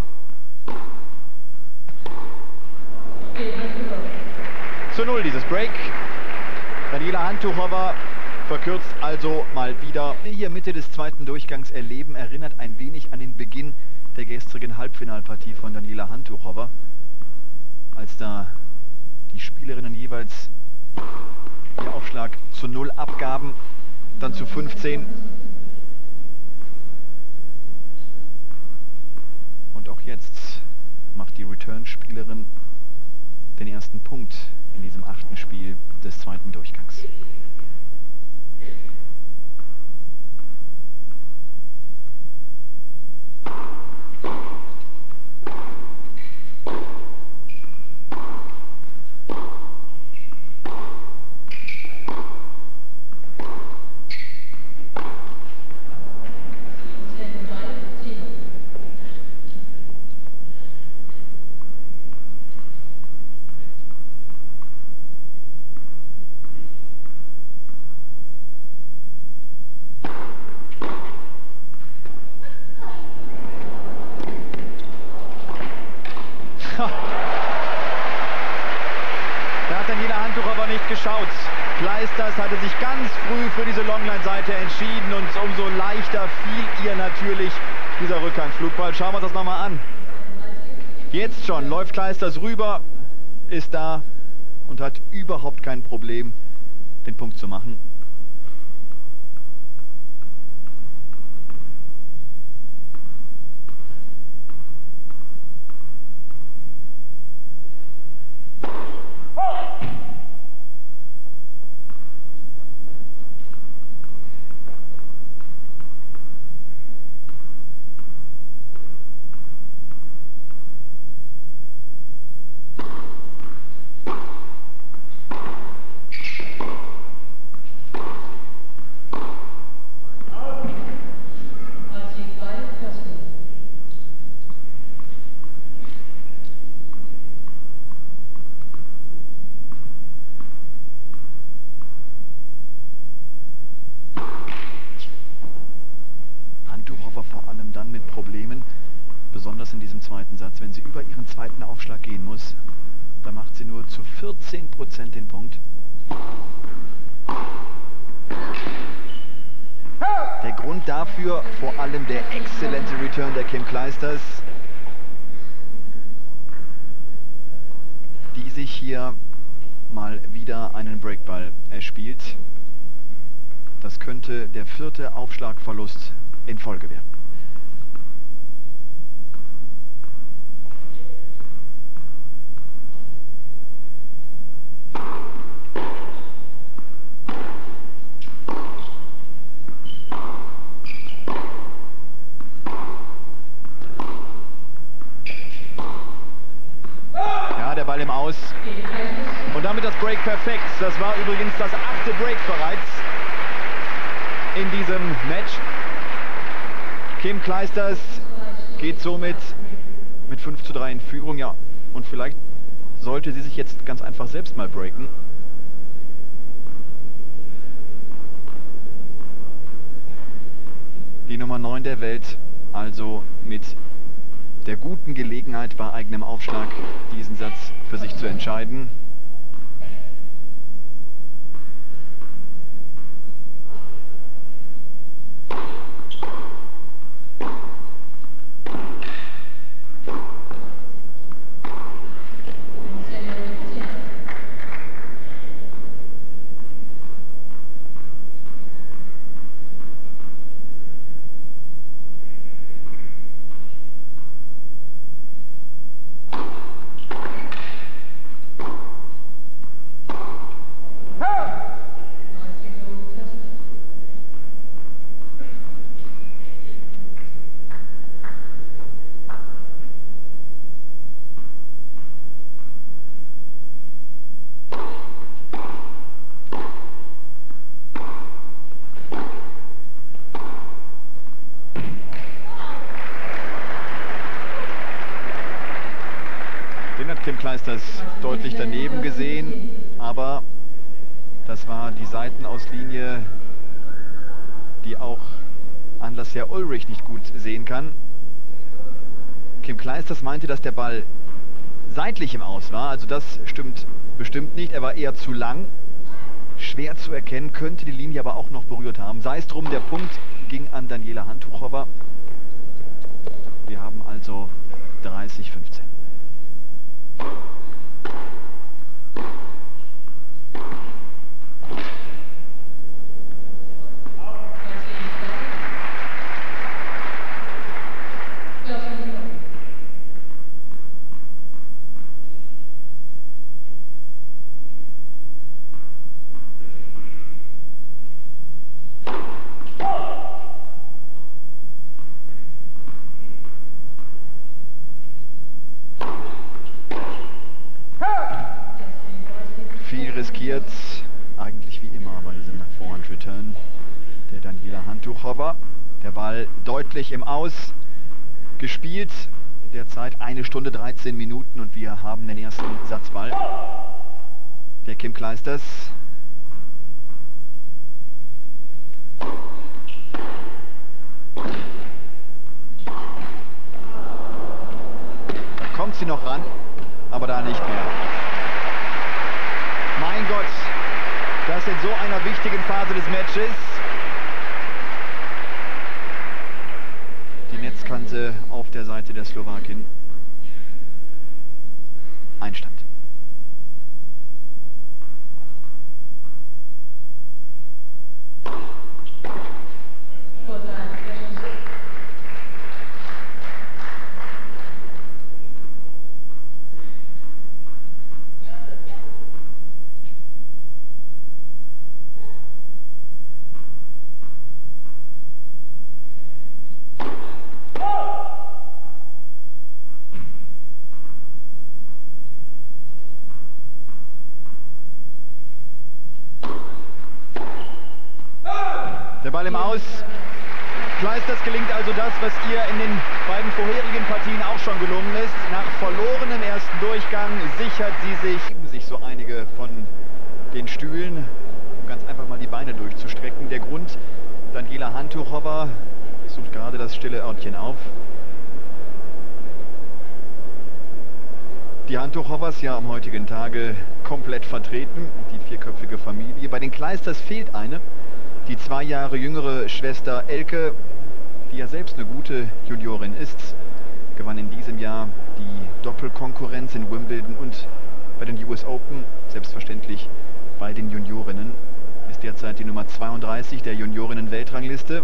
Zu 0 dieses Break. Daniela Hantuchova verkürzt also mal wieder. Hier Mitte des 2. Durchgangs erleben, erinnert ein wenig an den Beginn der gestrigen Halbfinalpartie von Daniela Hantuchova, als da die Spielerinnen jeweils ihr Aufschlag zu 0 abgaben, dann zu 15. Und auch jetzt macht die Return-Spielerin den ersten Punkt in diesem 8. Spiel des 2. Durchgangs. Geschaut. Kleisters hatte sich ganz früh für diese Longline-Seite entschieden und umso leichter fiel ihr natürlich dieser Rückhandflugball. Schauen wir uns das nochmal an. Jetzt schon läuft Kleisters rüber, ist da und hat überhaupt kein Problem, den Punkt zu machen. Vor allem dann mit Problemen, besonders in diesem 2. Satz, wenn sie über ihren 2. Aufschlag gehen muss. Da macht sie nur zu 14% den Punkt. Der Grund dafür vor allem der exzellente Return der Kim Kleisters, die sich hier mal wieder einen Breakball erspielt. Das könnte der 4. Aufschlagverlust in Folge werden. Ja, der Ball im Aus. Und damit das Break perfekt. Das war übrigens das 8. Break bereits in diesem Match. Kim Kleisters geht somit mit 5:3 in Führung. Ja, und vielleicht sollte sie sich jetzt ganz einfach selbst mal breaken. Die Nummer 9 der Welt, also mit der guten Gelegenheit bei eigenem Aufschlag diesen Satz für sich zu entscheiden. Kim Kleisters deutlich daneben gesehen, aber das war die Seitenauslinie, die auch Anlasser Ulrich nicht gut sehen kann. Kim Kleisters meinte, dass der Ball seitlich im Aus war, also das stimmt bestimmt nicht, er war eher zu lang. Schwer zu erkennen, könnte die Linie aber auch noch berührt haben. Sei es drum, der Punkt ging an Daniela Hantuchova. Wir haben also 30-15. Riskiert, eigentlich wie immer bei diesem Forehand Return der Daniela Hantuchova. Der Ball deutlich im Aus gespielt, derzeit 1 Stunde 13 Minuten und wir haben den ersten Satzball der Kim Kleisters. Da kommt sie noch ran, aber da nicht mehr. Mein Gott, das in so einer wichtigen Phase des Matches. Die Netzkante auf der Seite der Slowakin. Einstand. Der Ball im Aus. Kleisters gelingt also das, was ihr in den beiden vorherigen Partien auch schon gelungen ist. Nach verlorenem ersten Durchgang sichert sie sich so einige von den Stühlen, um ganz einfach mal die Beine durchzustrecken. Der Grund, Daniela Hantuchova sucht gerade das stille Örtchen auf. Die Hantuchovas ja am heutigen Tage komplett vertreten, die vierköpfige Familie. Bei den Kleisters fehlt eine. Die 2 Jahre jüngere Schwester Elke, die ja selbst eine gute Juniorin ist, gewann in diesem Jahr die Doppelkonkurrenz in Wimbledon und bei den US Open, selbstverständlich bei den Juniorinnen, ist derzeit die Nummer 32 der Juniorinnen-Weltrangliste.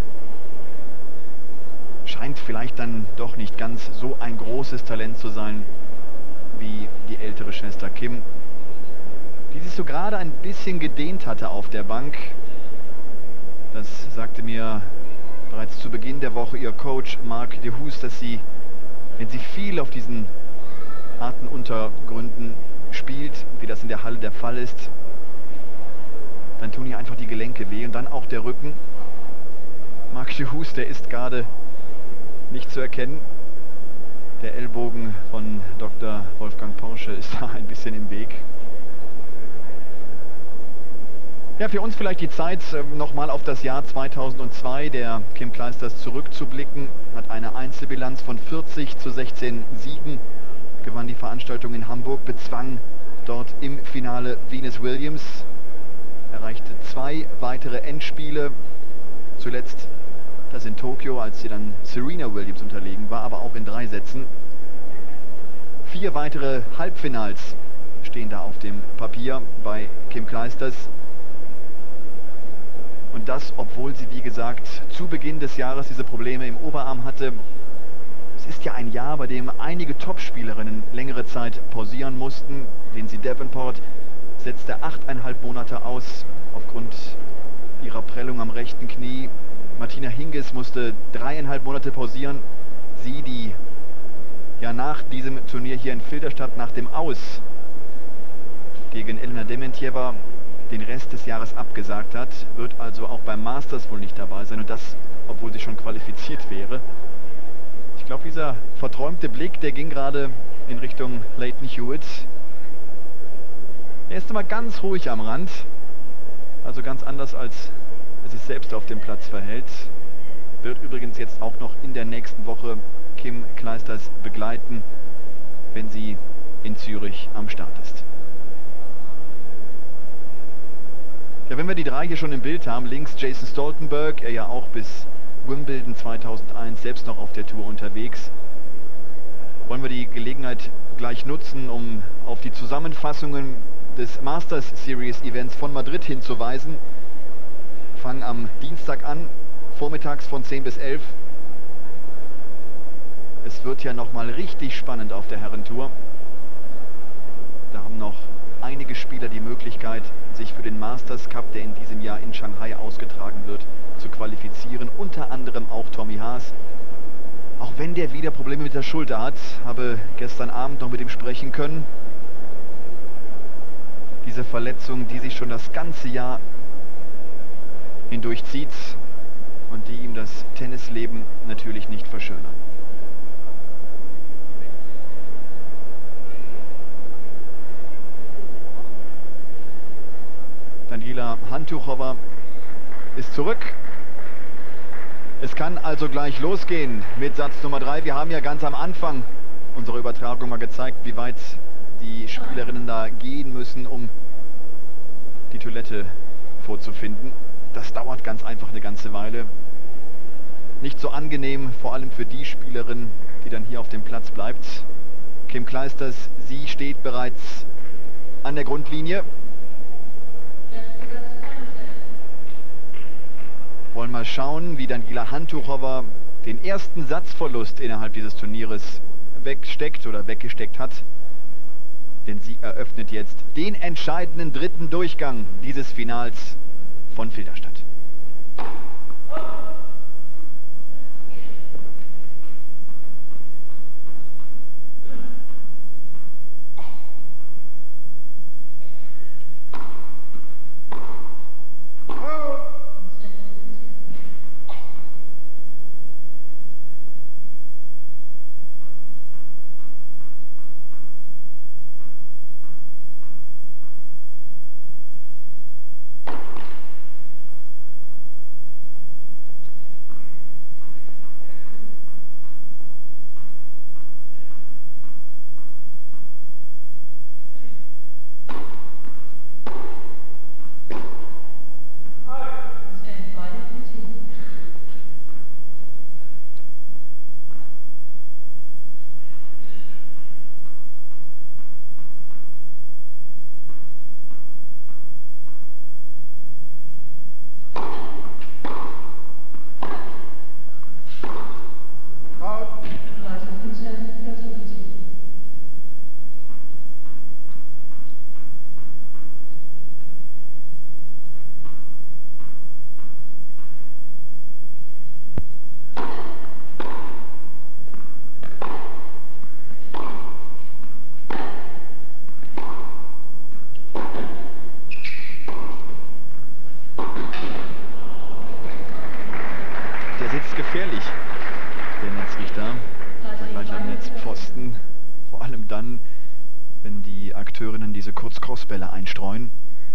Scheint vielleicht dann doch nicht ganz so ein großes Talent zu sein wie die ältere Schwester Kim, die sich so gerade ein bisschen gedehnt hatte auf der Bank. Das sagte mir bereits zu Beginn der Woche ihr Coach Marc de Hoos, dass sie, wenn sie viel auf diesen harten Untergründen spielt, wie das in der Halle der Fall ist, dann tun ihr einfach die Gelenke weh und dann auch der Rücken. Marc de Hoos, der ist gerade nicht zu erkennen. Der Ellbogen von Dr. Wolfgang Porsche ist da ein bisschen im Weg. Ja, für uns vielleicht die Zeit, nochmal auf das Jahr 2002 der Kim Kleisters zurückzublicken. Hat eine Einzelbilanz von 40:16 Siegen, gewann die Veranstaltung in Hamburg, bezwang dort im Finale Venus Williams, erreichte 2 weitere Endspiele, zuletzt das in Tokio, als sie dann Serena Williams unterlegen war, aber auch in 3 Sätzen. 4 weitere Halbfinals stehen da auf dem Papier bei Kim Kleisters. Und das, obwohl sie, wie gesagt, zu Beginn des Jahres diese Probleme im Oberarm hatte. Es ist ja ein Jahr, bei dem einige Topspielerinnen längere Zeit pausieren mussten. Lindsay Davenport setzte 8,5 Monate aus aufgrund ihrer Prellung am rechten Knie. Martina Hingis musste 3,5 Monate pausieren. Sie, die ja nach diesem Turnier hier in Filderstadt, nach dem Aus gegen Elena Dementieva, den Rest des Jahres abgesagt hat, wird also auch beim Masters wohl nicht dabei sein, und das, obwohl sie schon qualifiziert wäre. Ich glaube, dieser verträumte Blick, der ging gerade in Richtung Lleyton Hewitt. Er ist immer ganz ruhig am Rand, also ganz anders, als er sich selbst auf dem Platz verhält. Wird übrigens jetzt auch noch in der nächsten Woche Kim Clijsters begleiten, wenn sie in Zürich am Start ist. Ja, wenn wir die drei hier schon im Bild haben, links Jason Stoltenberg, er ja auch bis Wimbledon 2001 selbst noch auf der Tour unterwegs. Wollen wir die Gelegenheit gleich nutzen, um auf die Zusammenfassungen des Masters Series Events von Madrid hinzuweisen. Fangen am Dienstag an, vormittags von 10 bis 11. Es wird ja nochmal richtig spannend auf der Herrentour. Da haben noch einige Spieler die Möglichkeit, sich für den Masters Cup, der in diesem Jahr in Shanghai ausgetragen wird, zu qualifizieren. Unter anderem auch Tommy Haas. Auch wenn der wieder Probleme mit der Schulter hat, habe gestern Abend noch mit ihm sprechen können. Diese Verletzung, die sich schon das ganze Jahr hindurchzieht und die ihm das Tennisleben natürlich nicht verschönern. Daniela Hantuchova ist zurück. Es kann also gleich losgehen mit Satz Nummer 3. Wir haben ja ganz am Anfang unserer Übertragung mal gezeigt, wie weit die Spielerinnen da gehen müssen, um die Toilette vorzufinden. Das dauert ganz einfach eine ganze Weile. Nicht so angenehm, vor allem für die Spielerin, die dann hier auf dem Platz bleibt. Kim Clijsters, sie steht bereits an der Grundlinie. Wollen mal schauen, wie Daniela Hantuchova den ersten Satzverlust innerhalb dieses Turnieres wegsteckt oder weggesteckt hat. Denn sie eröffnet jetzt den entscheidenden dritten Durchgang dieses Finals von Filderstadt. Gefährlich, der Netzrichter, da gleich am Netzpfosten, vor allem dann, wenn die Akteurinnen diese Kurz-Crossbälle einstreuen.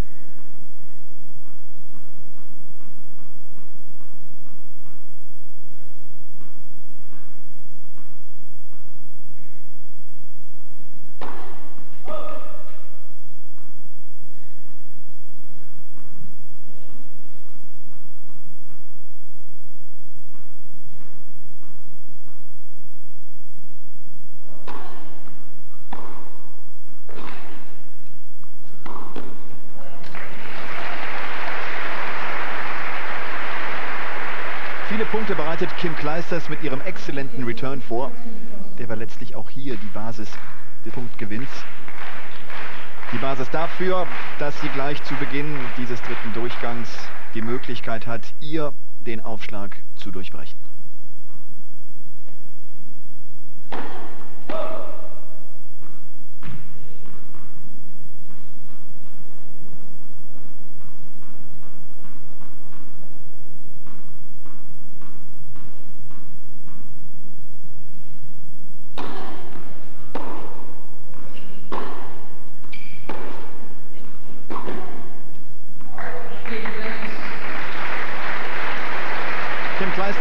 Viele Punkte bereitet Kim Clijsters mit ihrem exzellenten Return vor. Der war letztlich auch hier die Basis des Punktgewinns. Die Basis dafür, dass sie gleich zu Beginn dieses dritten Durchgangs die Möglichkeit hat, ihr den Aufschlag zu durchbrechen.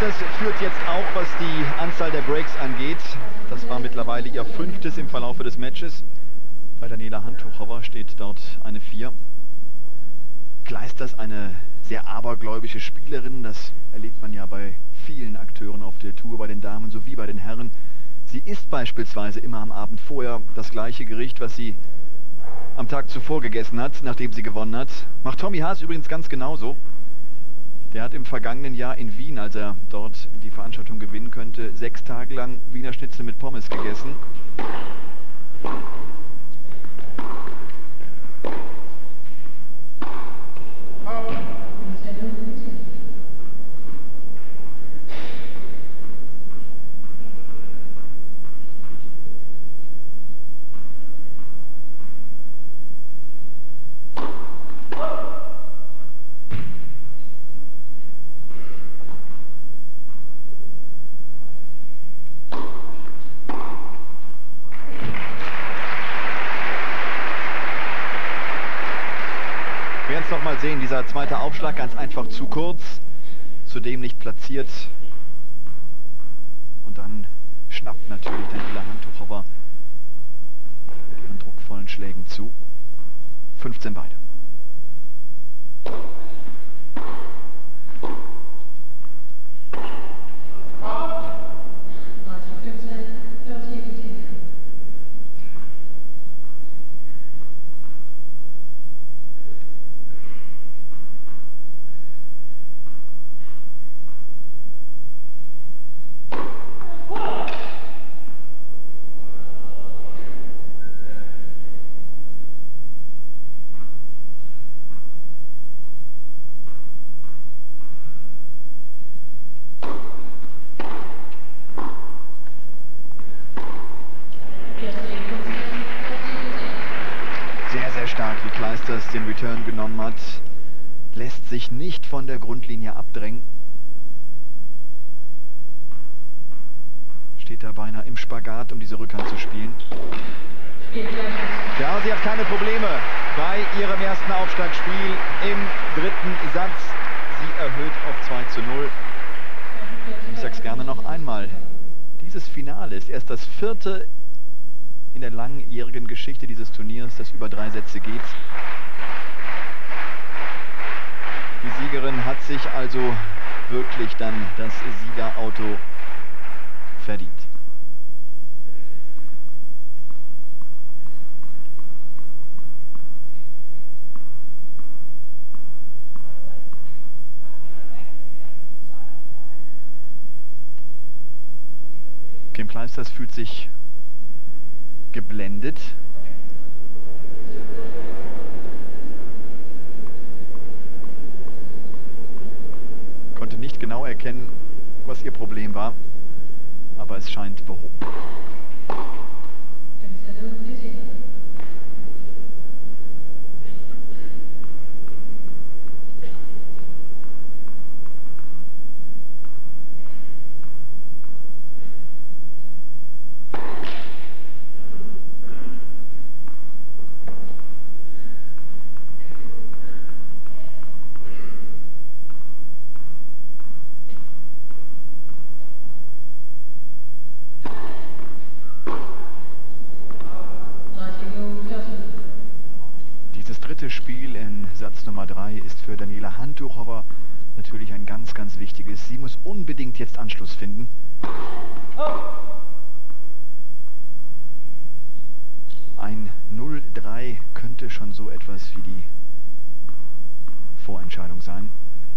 Kleisters führt jetzt auch, was die Anzahl der Breaks angeht. Das war mittlerweile ihr 5. im Verlaufe des Matches. Bei Daniela Hantuchova steht dort eine 4. Kleisters eine sehr abergläubische Spielerin. Das erlebt man ja bei vielen Akteuren auf der Tour, bei den Damen sowie bei den Herren. Sie isst beispielsweise immer am Abend vorher das gleiche Gericht, was sie am Tag zuvor gegessen hat, nachdem sie gewonnen hat. Macht Tommy Haas übrigens ganz genauso. Der hat im vergangenen Jahr in Wien, als er dort die Veranstaltung gewinnen könnte, 6 Tage lang Wiener Schnitzel mit Pommes gegessen. Noch mal sehen, dieser zweite Aufschlag ganz einfach zu kurz, zudem nicht platziert. Und dann schnappt natürlich Daniela Hantuchova mit ihren druckvollen Schlägen zu. 15 beide. Stark, wie Kleisters den Return genommen hat, lässt sich nicht von der Grundlinie abdrängen. Steht da beinahe im Spagat, um diese Rückhand zu spielen. Ja, sie hat keine Probleme bei ihrem ersten Aufschlagspiel im 3. Satz. Sie erhöht auf 2:0. Ich sag's gerne noch einmal. Dieses Finale ist erst das 4. in der langjährigen Geschichte dieses Turniers, das über 3 Sätze geht. Die Siegerin hat sich also wirklich dann das Siegerauto verdient. Kim Clijsters fühlt sich geblendet. Konnte nicht genau erkennen, was ihr Problem war, aber es scheint behoben. Spiel in Satz Nummer 3 ist für Daniela Hantuchova natürlich ein ganz, ganz wichtiges. Sie muss unbedingt jetzt Anschluss finden. Ein 0-3 könnte schon so etwas wie die Vorentscheidung sein.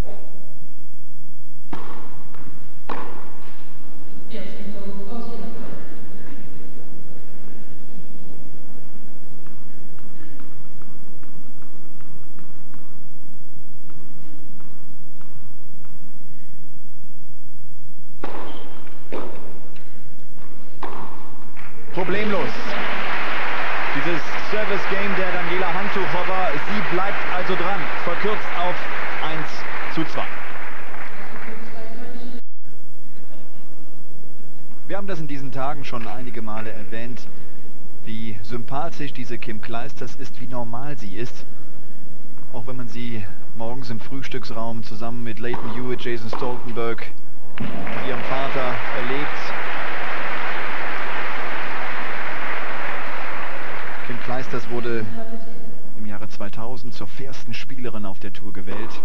Problemlos. Dieses Service-Game der Daniela Hantuchova, sie bleibt also dran, verkürzt auf 1:2. Wir haben das in diesen Tagen schon einige Male erwähnt, wie sympathisch diese Kim Clijsters ist, wie normal sie ist. Auch wenn man sie morgens im Frühstücksraum zusammen mit Lleyton Hewitt, Jason Stoltenberg mit ihrem Vater erlebt. Kim Clijsters wurde im Jahre 2000 zur fairsten Spielerin auf der Tour gewählt.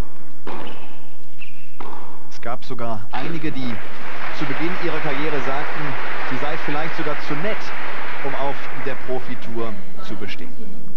Es gab sogar einige, die zu Beginn ihrer Karriere sagten, sie sei vielleicht sogar zu nett, um auf der Profitour zu bestehen.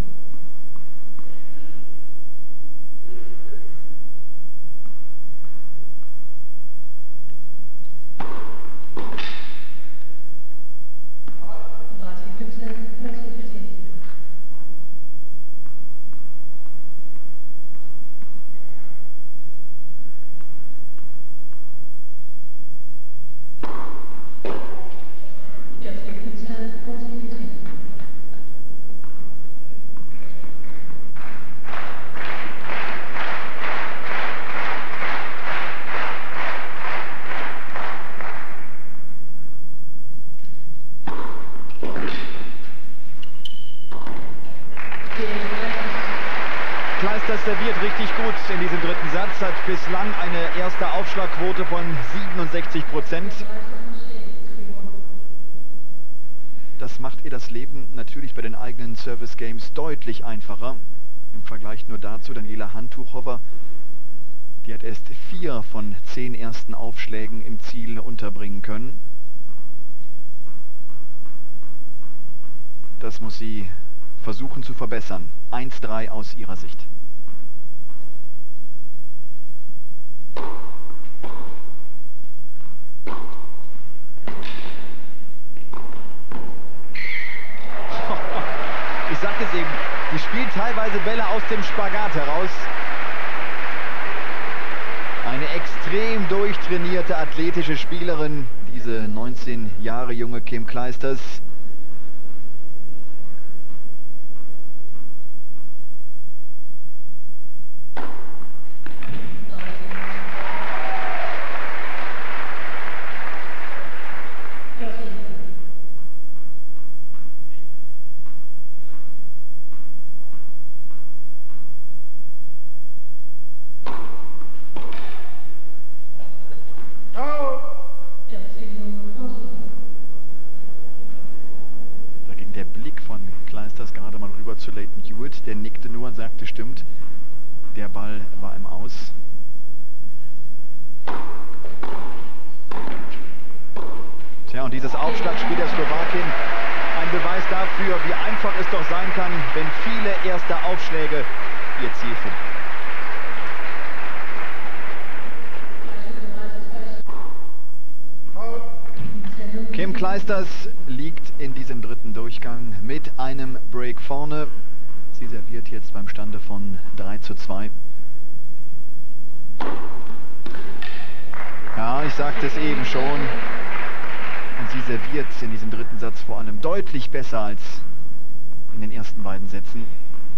Clijsters serviert richtig gut in diesem dritten Satz, hat bislang eine erste Aufschlagquote von 67%. Das macht ihr das Leben natürlich bei den eigenen Service Games deutlich einfacher. Im Vergleich nur dazu Daniela Hantuchowa, die hat erst 4 von 10 ersten Aufschlägen im Ziel unterbringen können. Das muss sie versuchen zu verbessern. 1-3 aus ihrer Sicht. Ich sagte es eben, die spielt teilweise Bälle aus dem Spagat heraus. Eine extrem durchtrainierte athletische Spielerin, diese 19 Jahre junge Kim Clijsters. Gerade mal rüber zu Lleyton Hewitt, der nickte nur und sagte, stimmt, der Ball war im Aus. Tja, und dieses Aufschlagspiel der Slowakin, ein Beweis dafür, wie einfach es doch sein kann, wenn viele erste Aufschläge ihr Ziel finden. Kim Clijsters liegt in diesem dritten Durchgang mit einem Break vorne. Sie serviert jetzt beim Stande von 3:2. Ja, ich sagte es eben schon. Und sie serviert in diesem dritten Satz vor allem deutlich besser als in den ersten beiden Sätzen.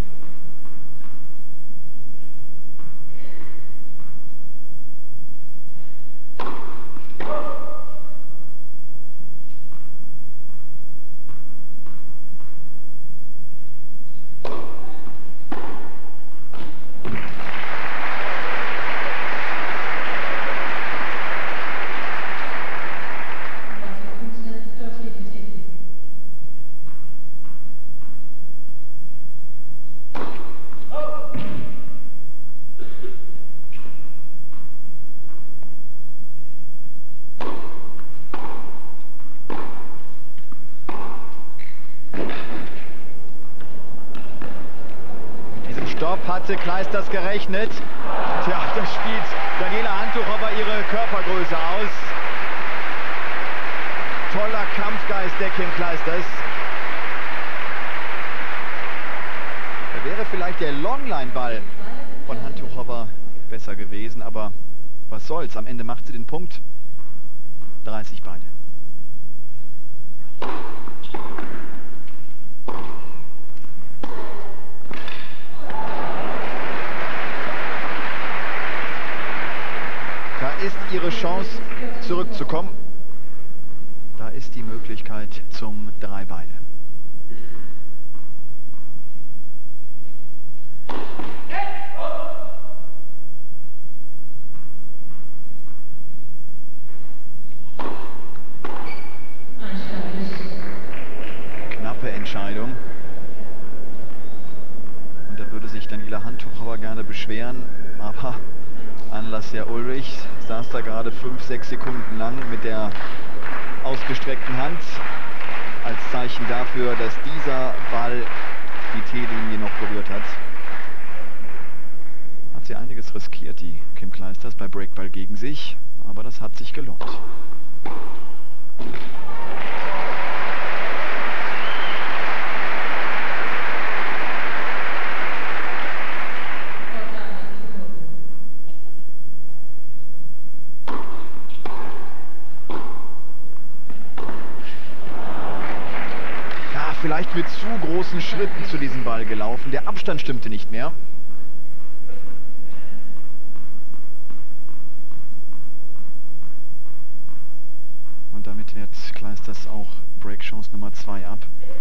Hatte Clijsters gerechnet. Tja, da spielt Daniela Hantuchowa ihre Körpergröße aus. Toller Kampfgeist der Kim Clijsters. Da wäre vielleicht der Longline-Ball von Hantuchowa besser gewesen, aber was soll's, am Ende macht sie den Punkt. 30 Beine. Ist ihre Chance zurückzukommen. Da ist die Möglichkeit zum 3 Beine. Entscheidung. Und da würde sich Daniela Hantuchova gerne beschweren, aber Anlasja Ulrich saß da gerade 5-6 Sekunden lang mit der ausgestreckten Hand als Zeichen dafür, dass dieser Ball die T-Linie noch berührt hat. Hat sie einiges riskiert, die Kim Clijsters, bei Breakball gegen sich, aber das hat sich gelohnt. Vielleicht mit zu großen Schritten zu diesem Ball gelaufen. Der Abstand stimmte nicht mehr. Und damit wehrt Clijsters auch Breakchance Nummer 2 ab.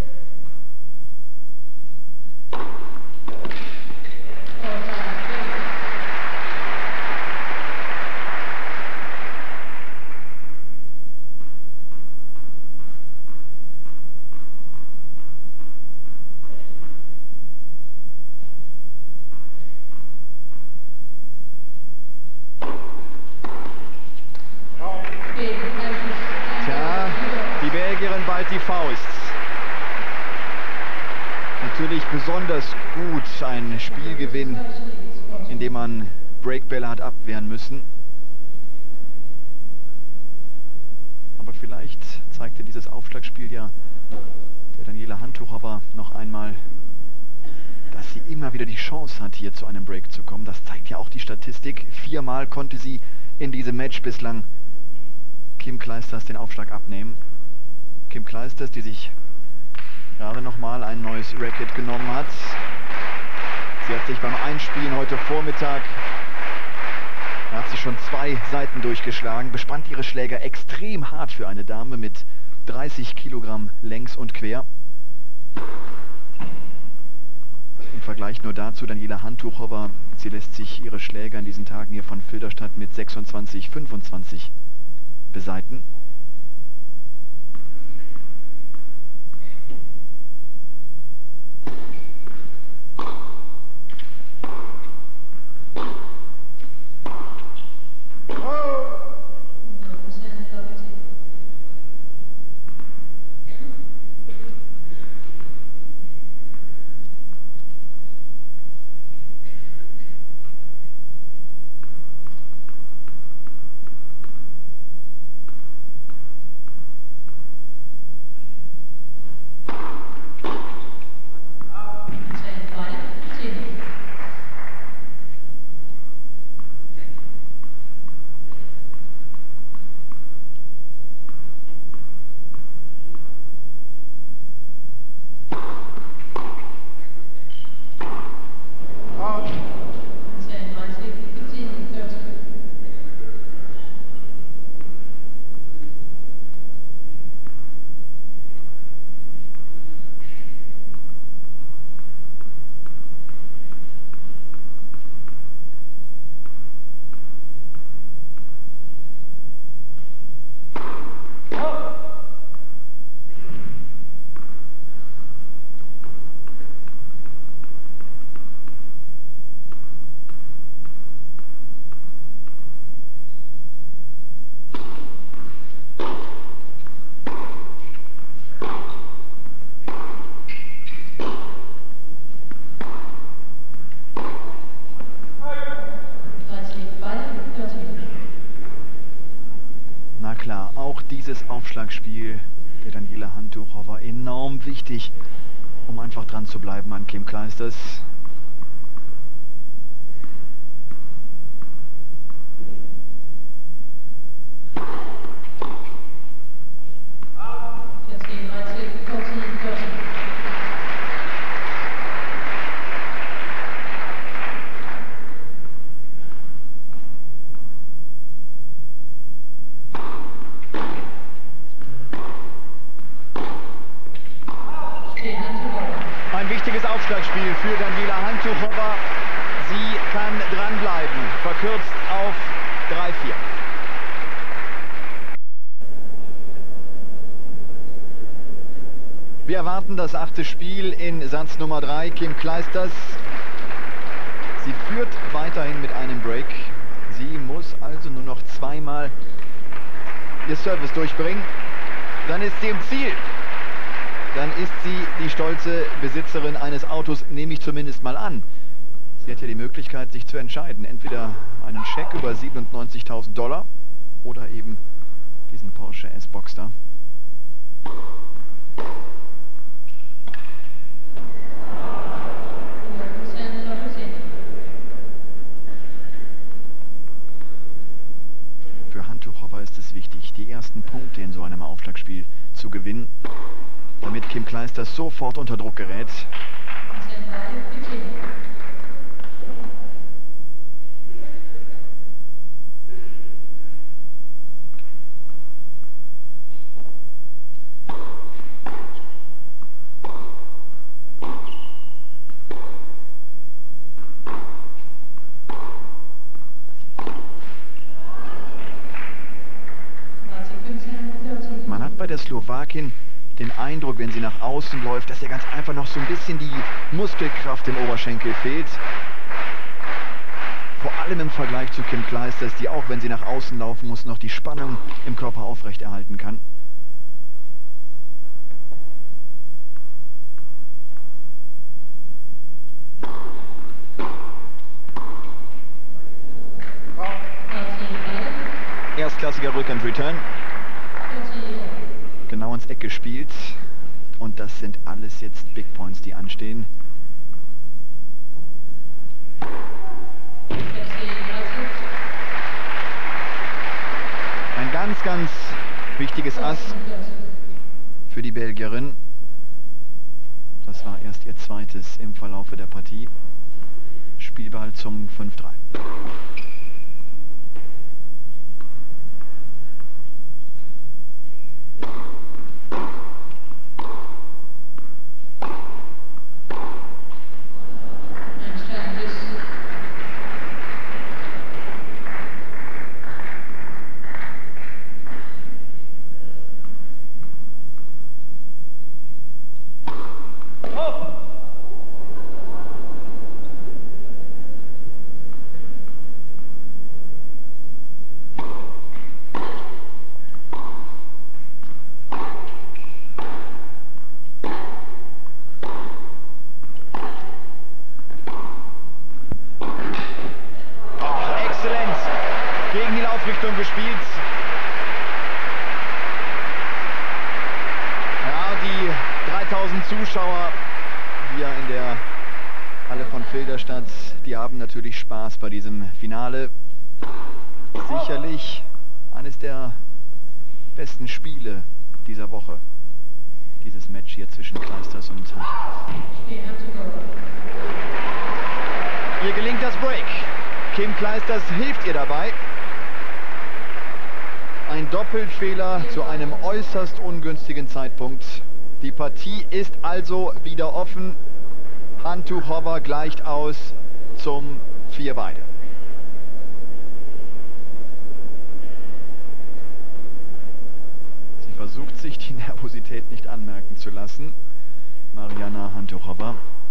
Die Faust. Natürlich besonders gut ein Spielgewinn, in dem man Breakbälle hat abwehren müssen. Aber vielleicht zeigte dieses Aufschlagspiel ja der Daniela Hantuchova noch einmal, dass sie immer wieder die Chance hat, hier zu einem Break zu kommen. Das zeigt ja auch die Statistik. 4-mal konnte sie in diesem Match bislang Kim Clijsters den Aufschlag abnehmen. Kim Clijsters, die sich gerade nochmal ein neues Racket genommen hat. Sie hat sich beim Einspielen heute Vormittag, da hat sie schon 2 Seiten durchgeschlagen, bespannt ihre Schläger extrem hart für eine Dame mit 30 Kilogramm längs und quer. Im Vergleich nur dazu, Daniela Hantuchova, sie lässt sich ihre Schläger in diesen Tagen hier von Filderstadt mit 26, 25 beseiten. Dieses Aufschlagspiel der Daniela Hantuchova enorm wichtig, um einfach dran zu bleiben an Kim Clijsters. Aufschlagspiel für Daniela Hantuchova. Sie kann dranbleiben. Verkürzt auf 3-4. Wir erwarten das 8. Spiel in Satz Nummer 3. Kim Clijsters. Sie führt weiterhin mit einem Break. Sie muss also nur noch zweimal ihr Service durchbringen. Dann ist sie im Ziel. Dann ist sie die stolze Besitzerin eines Autos, nehme ich zumindest mal an. Sie hat ja die Möglichkeit, sich zu entscheiden. Entweder einen Scheck über 97.000 $ oder eben diesen Porsche S-Boxster. Für Hantuchowa ist es wichtig, die ersten Punkte in so einem Aufschlagspiel zu gewinnen, damit Kim Clijsters sofort unter Druck gerät. Man hat bei der Slowakin den Eindruck, wenn sie nach außen läuft, dass ihr ganz einfach noch so ein bisschen die Muskelkraft im Oberschenkel fehlt. Vor allem im Vergleich zu Kim Clijsters, die auch, wenn sie nach außen laufen muss, noch die Spannung im Körper aufrechterhalten kann. Erstklassiger Rückhand-Return. Genau ins Eck gespielt. Und das sind alles jetzt Big Points, die anstehen. Ein ganz, ganz wichtiges Ass für die Belgierin. Das war erst ihr zweites im Verlaufe der Partie. Spielball zum 5-3. Gespielt. Ja, die 3000 Zuschauer hier in der Halle von Filderstadt, die haben natürlich Spaß bei diesem Finale. Sicherlich eines der besten Spiele dieser Woche. Dieses Match hier zwischen Clijsters und Hantuchowa. Ihr gelingt das Break. Kim Clijsters hilft ihr dabei. Ein Doppelfehler zu einem äußerst ungünstigen Zeitpunkt. Die Partie ist also wieder offen. Hantuchowa gleicht aus zum 4 beide. Sie versucht sich die Nervosität nicht anmerken zu lassen. Mariana Hantuchowa.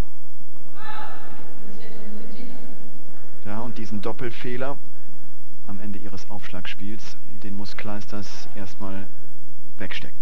Ja, und diesen Doppelfehler am Ende ihres Aufschlagspiels, den muss Clijsters erstmal wegstecken.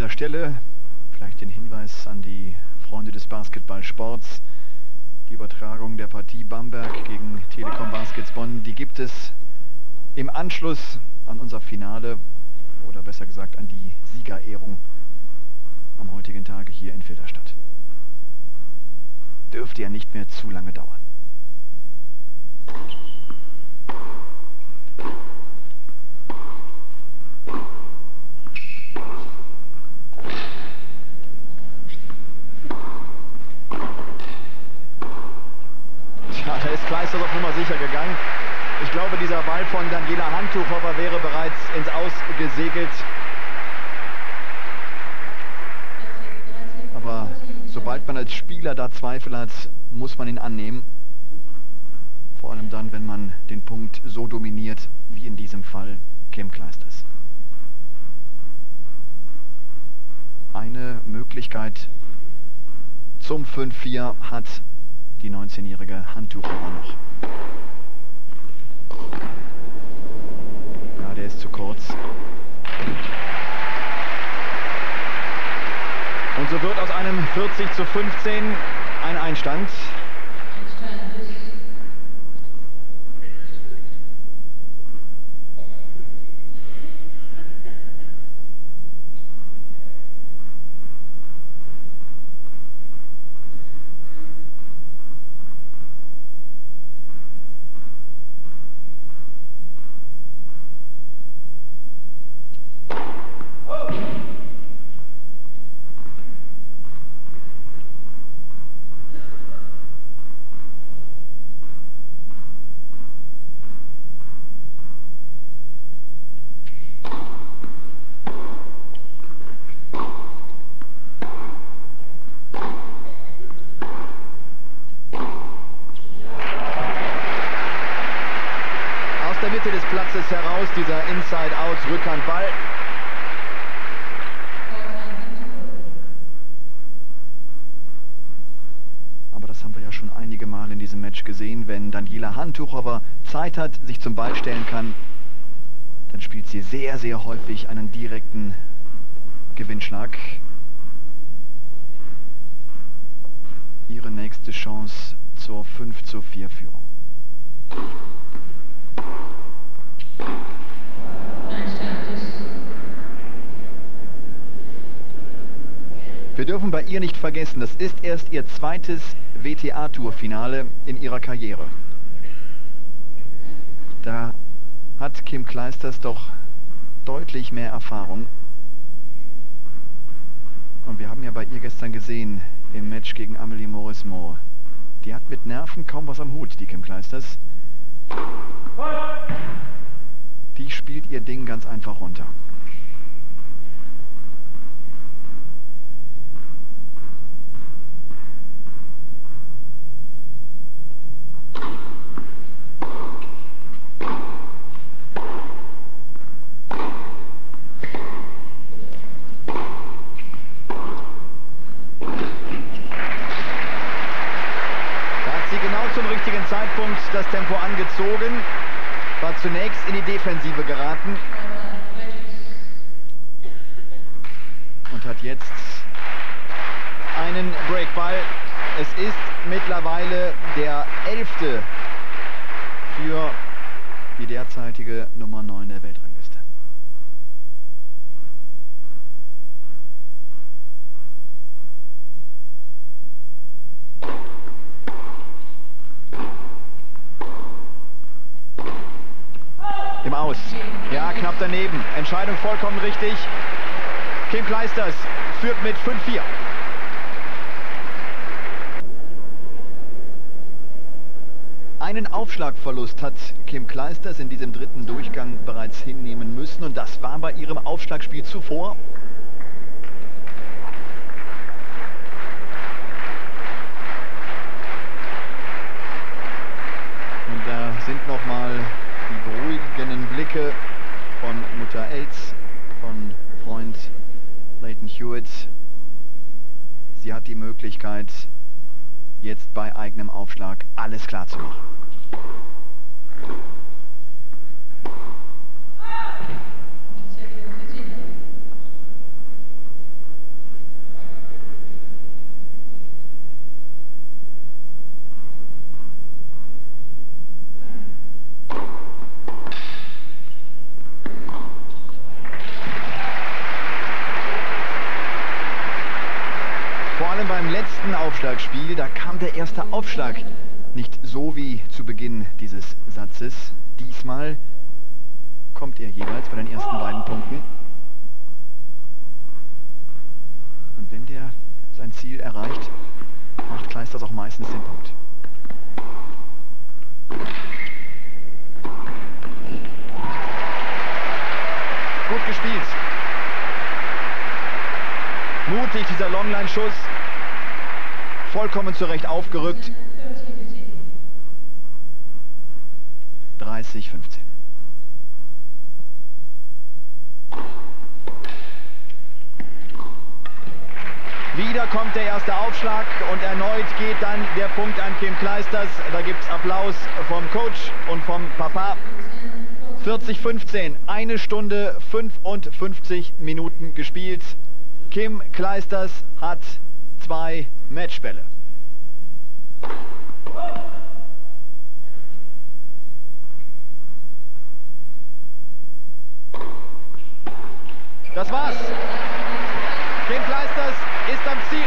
dieser Stelle vielleicht den Hinweis an die Freunde des Basketballsports. Die Übertragung der Partie Bamberg gegen Telekom Baskets Bonn, die gibt es im Anschluss an unser Finale, oder besser gesagt an die Siegerehrung am heutigen Tage hier in Filderstadt. Dürfte ja nicht mehr zu lange dauern. Tja, da ist Kleister auf Nummer sicher gegangen. Ich glaube, dieser Ball von Daniela Hantuchowa wäre bereits ins Aus gesegelt. Aber sobald man als Spieler da Zweifel hat, muss man ihn annehmen. Vor allem dann, wenn man den Punkt so dominiert, wie in diesem Fall Kim Kleisters. Eine Möglichkeit zum 5-4 hat die 19-jährige Hantuchowa noch. Ja, der ist zu kurz. Und so wird aus einem 40:15 ein Einstand. Des Platzes heraus, dieser Inside-Out-Rückhandball. Aber das haben wir ja schon einige Mal in diesem Match gesehen. Wenn Daniela Hantuchowa Zeit hat, sich zum Ball stellen kann, dann spielt sie sehr, sehr häufig einen direkten Gewinnschlag. Ihre nächste Chance zur 5:4-Führung. Wir dürfen bei ihr nicht vergessen, das ist erst ihr zweites WTA-Tour-Finale in ihrer Karriere. Da hat Kim Kleisters doch deutlich mehr Erfahrung. Und wir haben ja bei ihr gestern gesehen, im Match gegen Amélie Mauresmo, die hat mit Nerven kaum was am Hut, die Kim Kleisters. Die spielt ihr Ding ganz einfach runter. Zeitpunkt das Tempo angezogen, war zunächst in die Defensive geraten und hat jetzt einen Breakball. Es ist mittlerweile der 11. für die derzeitige Nummer 9 der Weltrangliste. Im Aus. Ja, knapp daneben. Entscheidung vollkommen richtig. Kim Kleisters führt mit 5:4. Einen Aufschlagverlust hat Kim Kleisters in diesem dritten Durchgang bereits hinnehmen müssen. Und das war bei ihrem Aufschlagspiel zuvor. Und da sind nochmal die beruhigenden Blicke von Mutter Els, von Freund Lleyton Hewitt. Sie hat die Möglichkeit, jetzt bei eigenem Aufschlag alles klar zu machen. Aufschlagspiel. Da kam der erste Aufschlag nicht so wie zu Beginn dieses Satzes. Diesmal kommt er jeweils bei den ersten beiden Punkten. Und wenn der sein Ziel erreicht, macht Kleisters auch meistens den Punkt. Gut gespielt. Mutig dieser Longline-Schuss. Vollkommen zurecht aufgerückt. 30-15. Wieder kommt der erste Aufschlag und erneut geht dann der Punkt an Kim Kleisters. Da gibt es Applaus vom Coach und vom Papa. 40-15, 1 Stunde 55 Minuten gespielt. Kim Kleisters hat 2 Matchbälle. Das war's. Kim Kleisters ist am Ziel.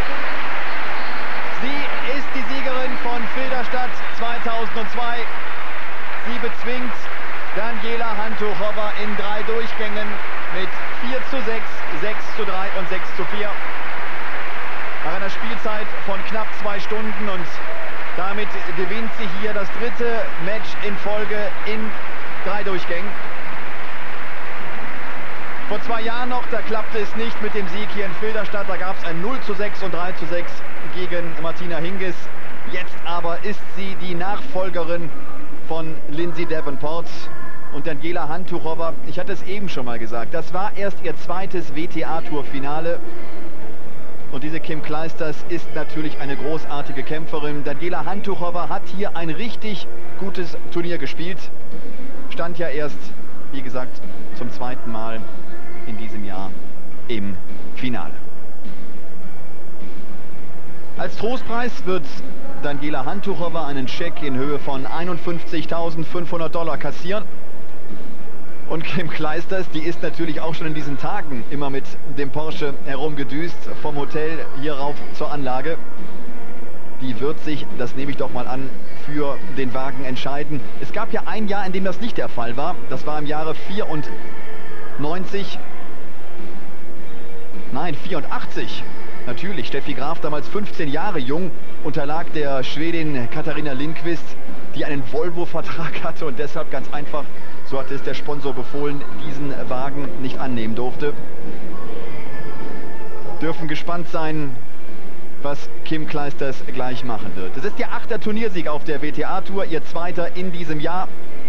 Sie ist die Siegerin von Filderstadt 2002. Sie bezwingt Daniela Hantuchowa in 3 Durchgängen mit 4:6, 6:3 und 6:4. Nach einer Spielzeit von knapp 2 Stunden und damit gewinnt sie hier das 3. Match in Folge in 3 Durchgängen. Vor 2 Jahren noch, da klappte es nicht mit dem Sieg hier in Filderstadt. Da gab es ein 0:6 und 3:6 gegen Martina Hingis. Jetzt aber ist sie die Nachfolgerin von Lindsay Davenport. Und Daniela Hantuchowa, ich hatte es eben schon mal gesagt, das war erst ihr 2. WTA-Tour-Finale. Und diese Kim Kleisters ist natürlich eine großartige Kämpferin. Daniela Hantuchowa hat hier ein richtig gutes Turnier gespielt. Stand ja erst, wie gesagt, zum 2. Mal in diesem Jahr im Finale. Als Trostpreis wird Daniela Hantuchowa einen Scheck in Höhe von $51.500 kassieren. Und Kim Kleisters, die ist natürlich auch schon in diesen Tagen immer mit dem Porsche herumgedüst, vom Hotel hier rauf zur Anlage. Die wird sich, das nehme ich doch mal an, für den Wagen entscheiden. Es gab ja ein Jahr, in dem das nicht der Fall war. Das war im Jahre 94. Nein, 84. Natürlich, Steffi Graf, damals 15 Jahre jung, unterlag der Schwedin Katharina Lindqvist, die einen Volvo-Vertrag hatte und deshalb ganz einfach, so hatte es der Sponsor befohlen, diesen Wagen nicht annehmen durfte. Dürfen gespannt sein, was Kim Kleisters gleich machen wird. Es ist ihr 8. Turniersieg auf der WTA-Tour, ihr 2. in diesem Jahr.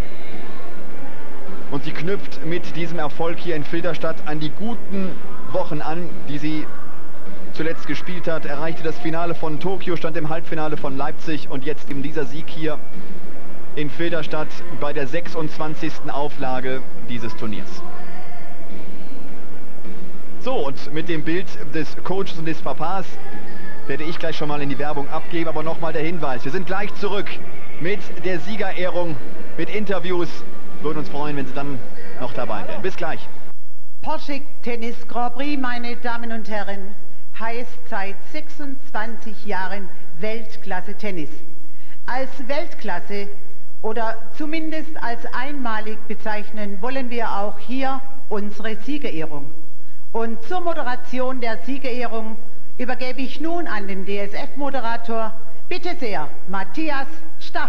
Und sie knüpft mit diesem Erfolg hier in Filderstadt an die guten Wochen an, die sie zuletzt gespielt hat. Erreichte das Finale von Tokio, stand im Halbfinale von Leipzig und jetzt eben dieser Sieg hier in Filderstadt bei der 26. Auflage dieses Turniers. So, und mit dem Bild des Coaches und des Papas werde ich gleich schon mal in die Werbung abgeben, aber nochmal der Hinweis, wir sind gleich zurück mit der Siegerehrung, mit Interviews. Würden uns freuen, wenn Sie dann noch dabei wären. Bis gleich. Porsche Tennis Grand Prix, meine Damen und Herren, heißt seit 26 Jahren Weltklasse Tennis. Als Weltklasse oder zumindest als einmalig bezeichnen wollen wir auch hier unsere Siegerehrung. Und zur Moderation der Siegerehrung übergebe ich nun an den DSF-Moderator. Bitte sehr, Matthias Stach.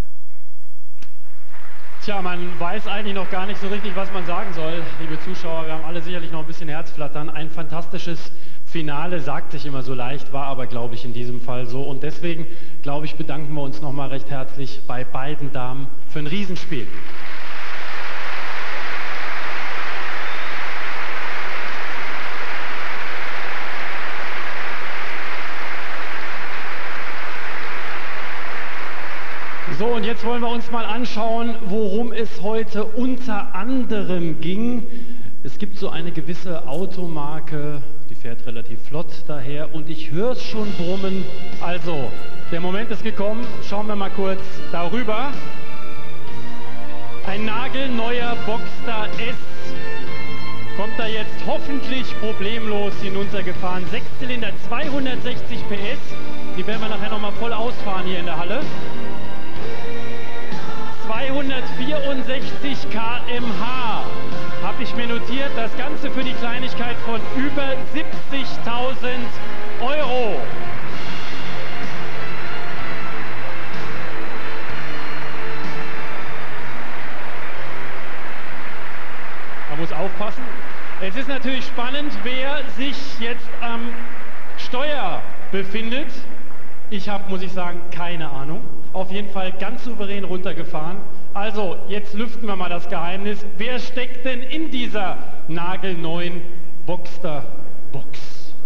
Tja, man weiß eigentlich noch gar nicht so richtig, was man sagen soll, liebe Zuschauer. Wir haben alle sicherlich noch ein bisschen Herzflattern. Ein fantastisches Finale, sagt sich immer so leicht, war aber, glaube ich, in diesem Fall so. Und deswegen, glaube ich, bedanken wir uns nochmal recht herzlich bei beiden Damen für ein Riesenspiel. So, und jetzt wollen wir uns mal anschauen, worum es heute unter anderem ging. Es gibt so eine gewisse Automarke, die fährt relativ flott daher und ich höre es schon brummen. Also, der Moment ist gekommen, schauen wir mal kurz darüber. Ein nagelneuer Boxster S kommt er jetzt hoffentlich problemlos hinuntergefahren. 6 Zylinder, 260 PS. Die werden wir nachher nochmal voll ausfahren hier in der Halle. 264 km/h habe ich mir notiert. Das Ganze für die Kleinigkeit von über 70.000 €. Man muss aufpassen. Es ist natürlich spannend, wer sich jetzt am Steuer befindet. Ich habe, muss ich sagen, keine Ahnung. Auf jeden Fall ganz souverän runtergefahren. Also, jetzt lüften wir mal das Geheimnis. Wer steckt denn in dieser nagelneuen Boxster-Box?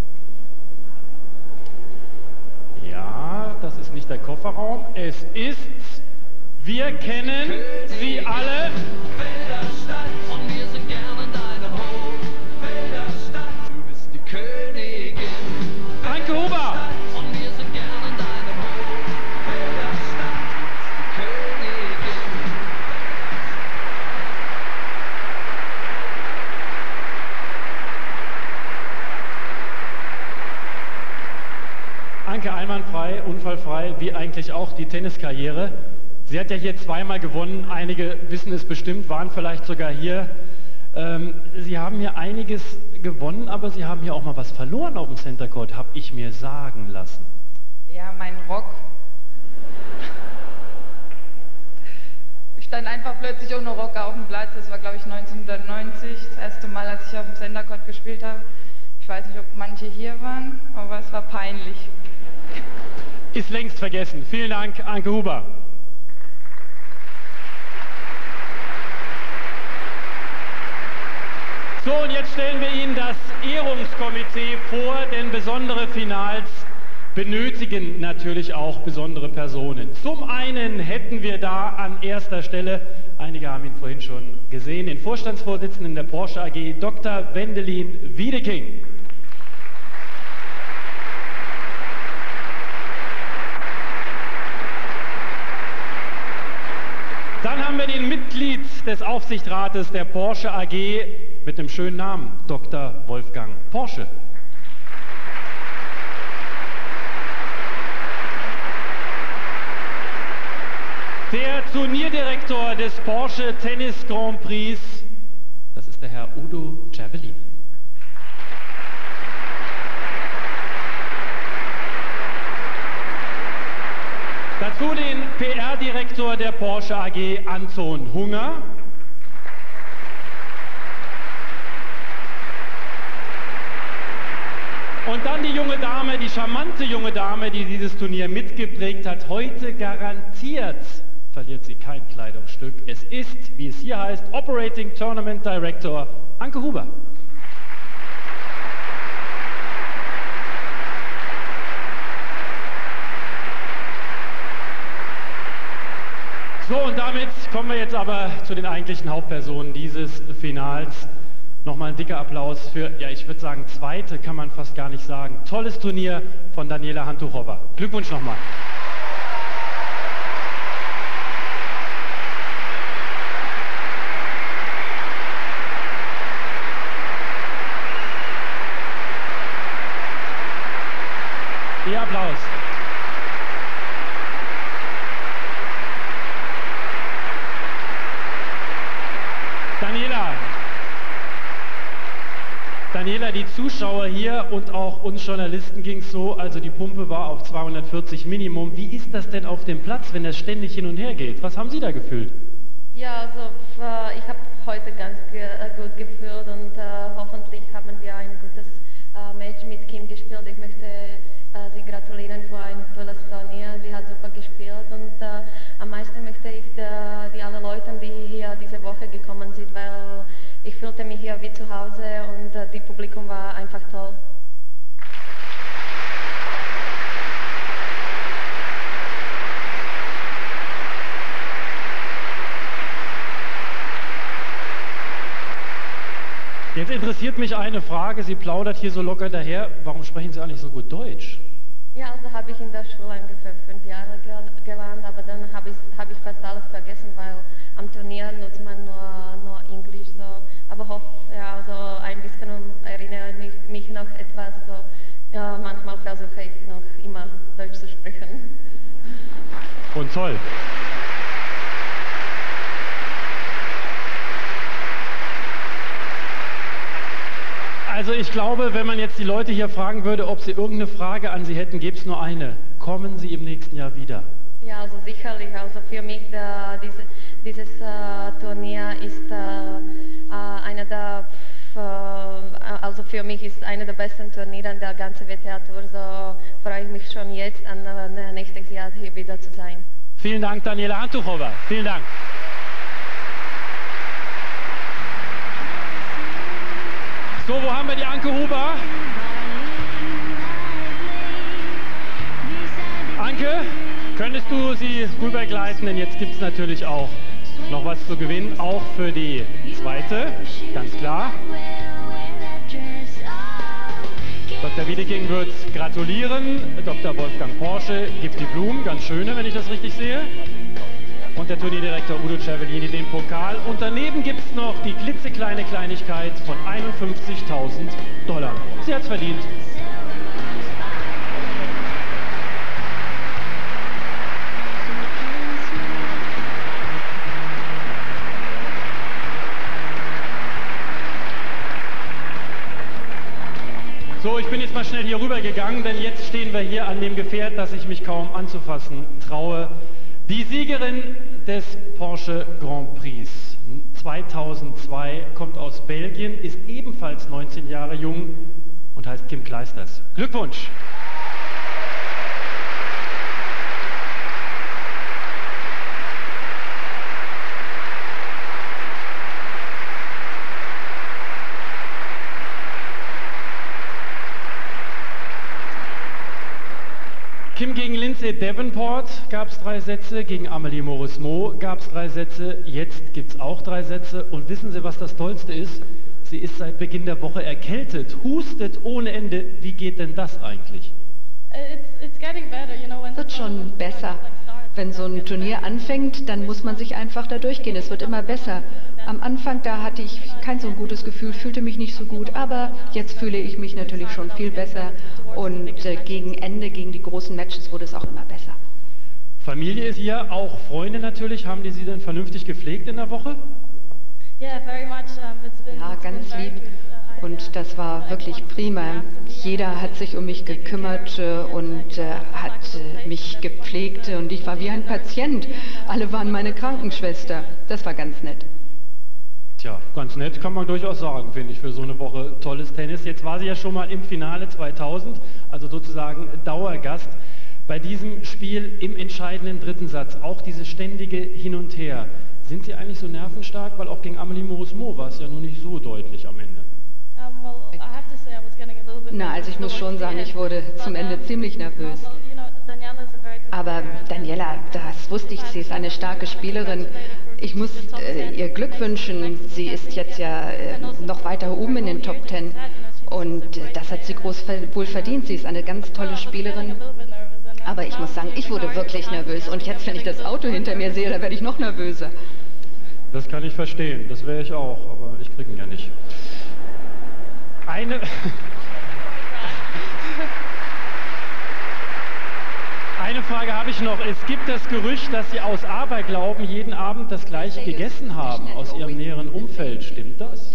Ja, das ist nicht der Kofferraum. Es ist, wir kennen sie alle. Und wir sind gern in deinem Hof, Filderstadt. Du bist die Königin. Anke Huber. Und wir sind gern in deinem Hof, Filderstadt. Du bist die Königin. Anke einwandfrei, unfallfrei, wie eigentlich auch die Tenniskarriere. Sie hat ja hier zweimal gewonnen, einige wissen es bestimmt, waren vielleicht sogar hier. Sie haben hier einiges gewonnen, aber Sie haben hier auch mal was verloren auf dem Center Court, habe ich mir sagen lassen. Ja, mein Rock. Ich stand einfach plötzlich ohne Rock auf dem Platz, das war glaube ich 1990, das erste Mal, als ich auf dem Center Court gespielt habe. Ich weiß nicht, ob manche hier waren, aber es war peinlich. Ist längst vergessen. Vielen Dank, Anke Huber. So, und jetzt stellen wir Ihnen das Ehrungskomitee vor, denn besondere Finals benötigen natürlich auch besondere Personen. Zum einen hätten wir da an erster Stelle, einige haben ihn vorhin schon gesehen, den Vorstandsvorsitzenden der Porsche AG, Dr. Wendelin Wiedeking. Dann haben wir den Mitglied des Aufsichtsrates der Porsche AG mit dem schönen Namen, Dr. Wolfgang Porsche. Der Turnierdirektor des Porsche Tennis Grand Prix, das ist der Herr Udo Cervellini. Dazu den PR-Direktor der Porsche AG, Anton Hunger. Und dann die junge Dame, die charmante junge Dame, die dieses Turnier mitgeprägt hat. Heute garantiert verliert sie kein Kleidungsstück. Es ist, wie es hier heißt, Operating Tournament Director Anke Huber. So, und damit kommen wir jetzt aber zu den eigentlichen Hauptpersonen dieses Finals. Nochmal ein dicker Applaus für, ja, ich würde sagen, zweite kann man fast gar nicht sagen. Tolles Turnier von Daniela Hantuchowa. Glückwunsch nochmal. Ihr Applaus. Daniela, die Zuschauer hier und auch uns Journalisten ging es so, also die Pumpe war auf 240 Minimum. Wie ist das denn auf dem Platz, wenn das ständig hin und her geht? Was haben Sie da gefühlt? Ja, also ich habe heute ganz gut gefühlt und hoffentlich haben wir ein gutes Match mit Kim gespielt. Ich möchte sie gratulieren für ein tolles Turnier. Sie hat super gespielt und am meisten möchte ich die alle Leute, die hier diese Woche gekommen sind, weil ich fühlte mich hier wie zu Hause und das Publikum war einfach toll. Jetzt interessiert mich eine Frage. Sie plaudert hier so locker daher. Warum sprechen Sie eigentlich so gut Deutsch? Ja, also habe ich in der Schule ungefähr 5 Jahre gelernt, aber dann habe ich fast alles vergessen, weil am Turnier nutzt man nur Englisch so. Aber ja, also etwas. So, ja, manchmal versuche ich noch immer Deutsch zu sprechen. Und toll. Also ich glaube, wenn man jetzt die Leute hier fragen würde, ob sie irgendeine Frage an Sie hätten, gäbe es nur eine. Kommen Sie im nächsten Jahr wieder? Ja, also sicherlich. Also für mich dieses Turnier ist einer der, also für mich ist einer der besten Turniere der ganzen WTA-Tour. So freue ich mich schon jetzt, nächstes Jahr hier wieder zu sein. Vielen Dank, Daniela Hantuchowa. Vielen Dank. So, wo haben wir die Anke Huber? Anke, könntest du sie rübergleiten? Denn jetzt gibt es natürlich auch noch was zu gewinnen, auch für die zweite, ganz klar. Dr. Wiedeking wird gratulieren, Dr. Wolfgang Porsche gibt die Blumen, ganz schöne, wenn ich das richtig sehe. Und der Turnierdirektor Udo Cervellini den Pokal. Und daneben gibt es noch die klitzekleine Kleinigkeit von 51.000 $. Sie hat's verdient. So, ich bin jetzt mal schnell hier rüber gegangen, denn jetzt stehen wir hier an dem Gefährt, das ich mich kaum anzufassen traue. Die Siegerin des Porsche Grand Prix 2002 kommt aus Belgien, ist ebenfalls 19 Jahre jung und heißt Kim Clijsters. Glückwunsch! Kim gegen Lindsay Davenport gab es 3 Sätze, gegen Amélie Mauresmo gab es 3 Sätze, jetzt gibt es auch 3 Sätze. Und wissen Sie, was das Tollste ist? Sie ist seit Beginn der Woche erkältet, hustet ohne Ende. Wie geht denn das eigentlich? Es wird schon besser. Wenn so ein Turnier anfängt, dann muss man sich einfach da durchgehen. Es wird immer besser. Am Anfang, da hatte ich kein so gutes Gefühl, fühlte mich nicht so gut, aber jetzt fühle ich mich natürlich schon viel besser und gegen Ende, gegen die großen Matches wurde es auch immer besser. Familie ist hier, auch Freunde natürlich. Haben die Sie denn vernünftig gepflegt in der Woche? Ja, ganz lieb. Und das war wirklich prima. Jeder hat sich um mich gekümmert und hat mich gepflegt und ich war wie ein Patient. Alle waren meine Krankenschwester. Das war ganz nett. Tja, ganz nett kann man durchaus sagen, finde ich, für so eine Woche tolles Tennis. Jetzt war sie ja schon mal im Finale 2000, also sozusagen Dauergast. Bei diesem Spiel im entscheidenden 3. Satz, auch dieses ständige Hin und Her. Sind Sie eigentlich so nervenstark? Weil auch gegen Amélie Mauresmo war es ja nun nicht so deutlich am Ende. Na, also ich muss schon sagen, ich wurde zum Ende ziemlich nervös. Aber Daniela, das wusste ich, sie ist eine starke Spielerin. Ich muss ihr Glück wünschen. Sie ist jetzt ja noch weiter oben in den Top 10 und das hat sie wohl verdient. Sie ist eine ganz tolle Spielerin. Aber ich muss sagen, ich wurde wirklich nervös und jetzt, wenn ich das Auto hinter mir sehe, da werde ich noch nervöser. Das kann ich verstehen, das wäre ich auch, aber ich kriege ihn ja nicht. Eine Frage habe ich noch. Es gibt das Gerücht, dass Sie aus Aberglauben jeden Abend das Gleiche gegessen haben aus Ihrem näheren Umfeld. Stimmt das?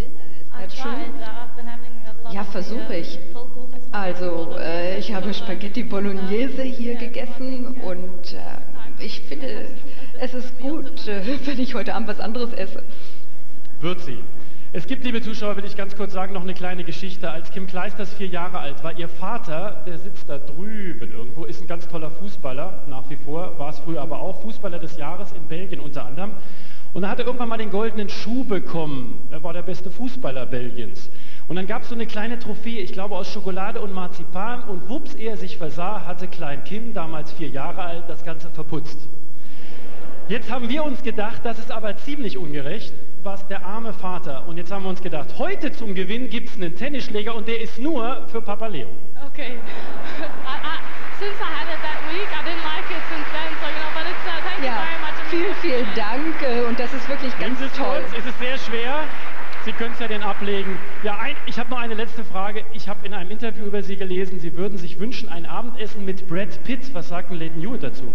Ja, versuche ich. Also, ich habe Spaghetti Bolognese hier gegessen und ich finde, es ist gut, wenn ich heute Abend was anderes esse. Wird sie. Es gibt, liebe Zuschauer, will ich ganz kurz sagen, noch eine kleine Geschichte. Als Kim Clijsters 4 Jahre alt war, ihr Vater, der sitzt da drüben irgendwo, ist ein ganz toller Fußballer, nach wie vor, war es früher aber auch, Fußballer des Jahres in Belgien unter anderem. Und da hat er irgendwann mal den goldenen Schuh bekommen. Er war der beste Fußballer Belgiens. Und dann gab es so eine kleine Trophäe, ich glaube aus Schokolade und Marzipan, und wups, ehe er sich versah, hatte Klein Kim, damals 4 Jahre alt, das Ganze verputzt. Jetzt haben wir uns gedacht, das ist aber ziemlich ungerecht, was der arme Vater. Und jetzt haben wir uns gedacht, heute zum Gewinn gibt es einen Tennisschläger und der ist nur für Papa Leo. Okay. Since I had it that week, I didn't like it since then, so you know, but it's thank you very much. Vielen Dank und das ist wirklich ganz toll. Kurz, ist es sehr schwer. Sie können es ja den ablegen. Ja, ich habe noch eine letzte Frage. Ich habe in einem Interview über Sie gelesen, Sie würden sich wünschen, ein Abendessen mit Brad Pitt. Was sagt denn Lleyton Hewitt dazu?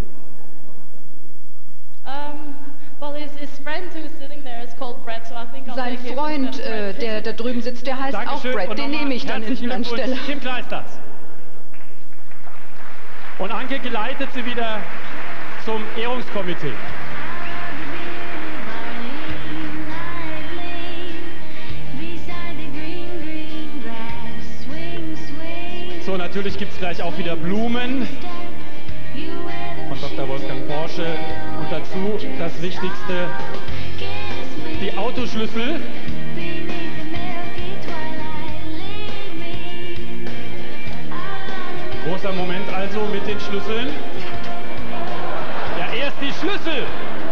Well, his friend who's sitting there is called Brett, so I think I'll Sein take it Freund, der da drüben sitzt, der heißt Dankeschön. auch Brett. Den nehme ich dann anstelle. Kim Kleisters. Und Anke geleitet Sie wieder zum Ehrungskomitee. So, natürlich gibt es gleich auch wieder Blumen von Dr. Wolfgang Porsche und dazu das Wichtigste, die Autoschlüssel. Großer Moment also mit den Schlüsseln. Ja, erst die Schlüssel.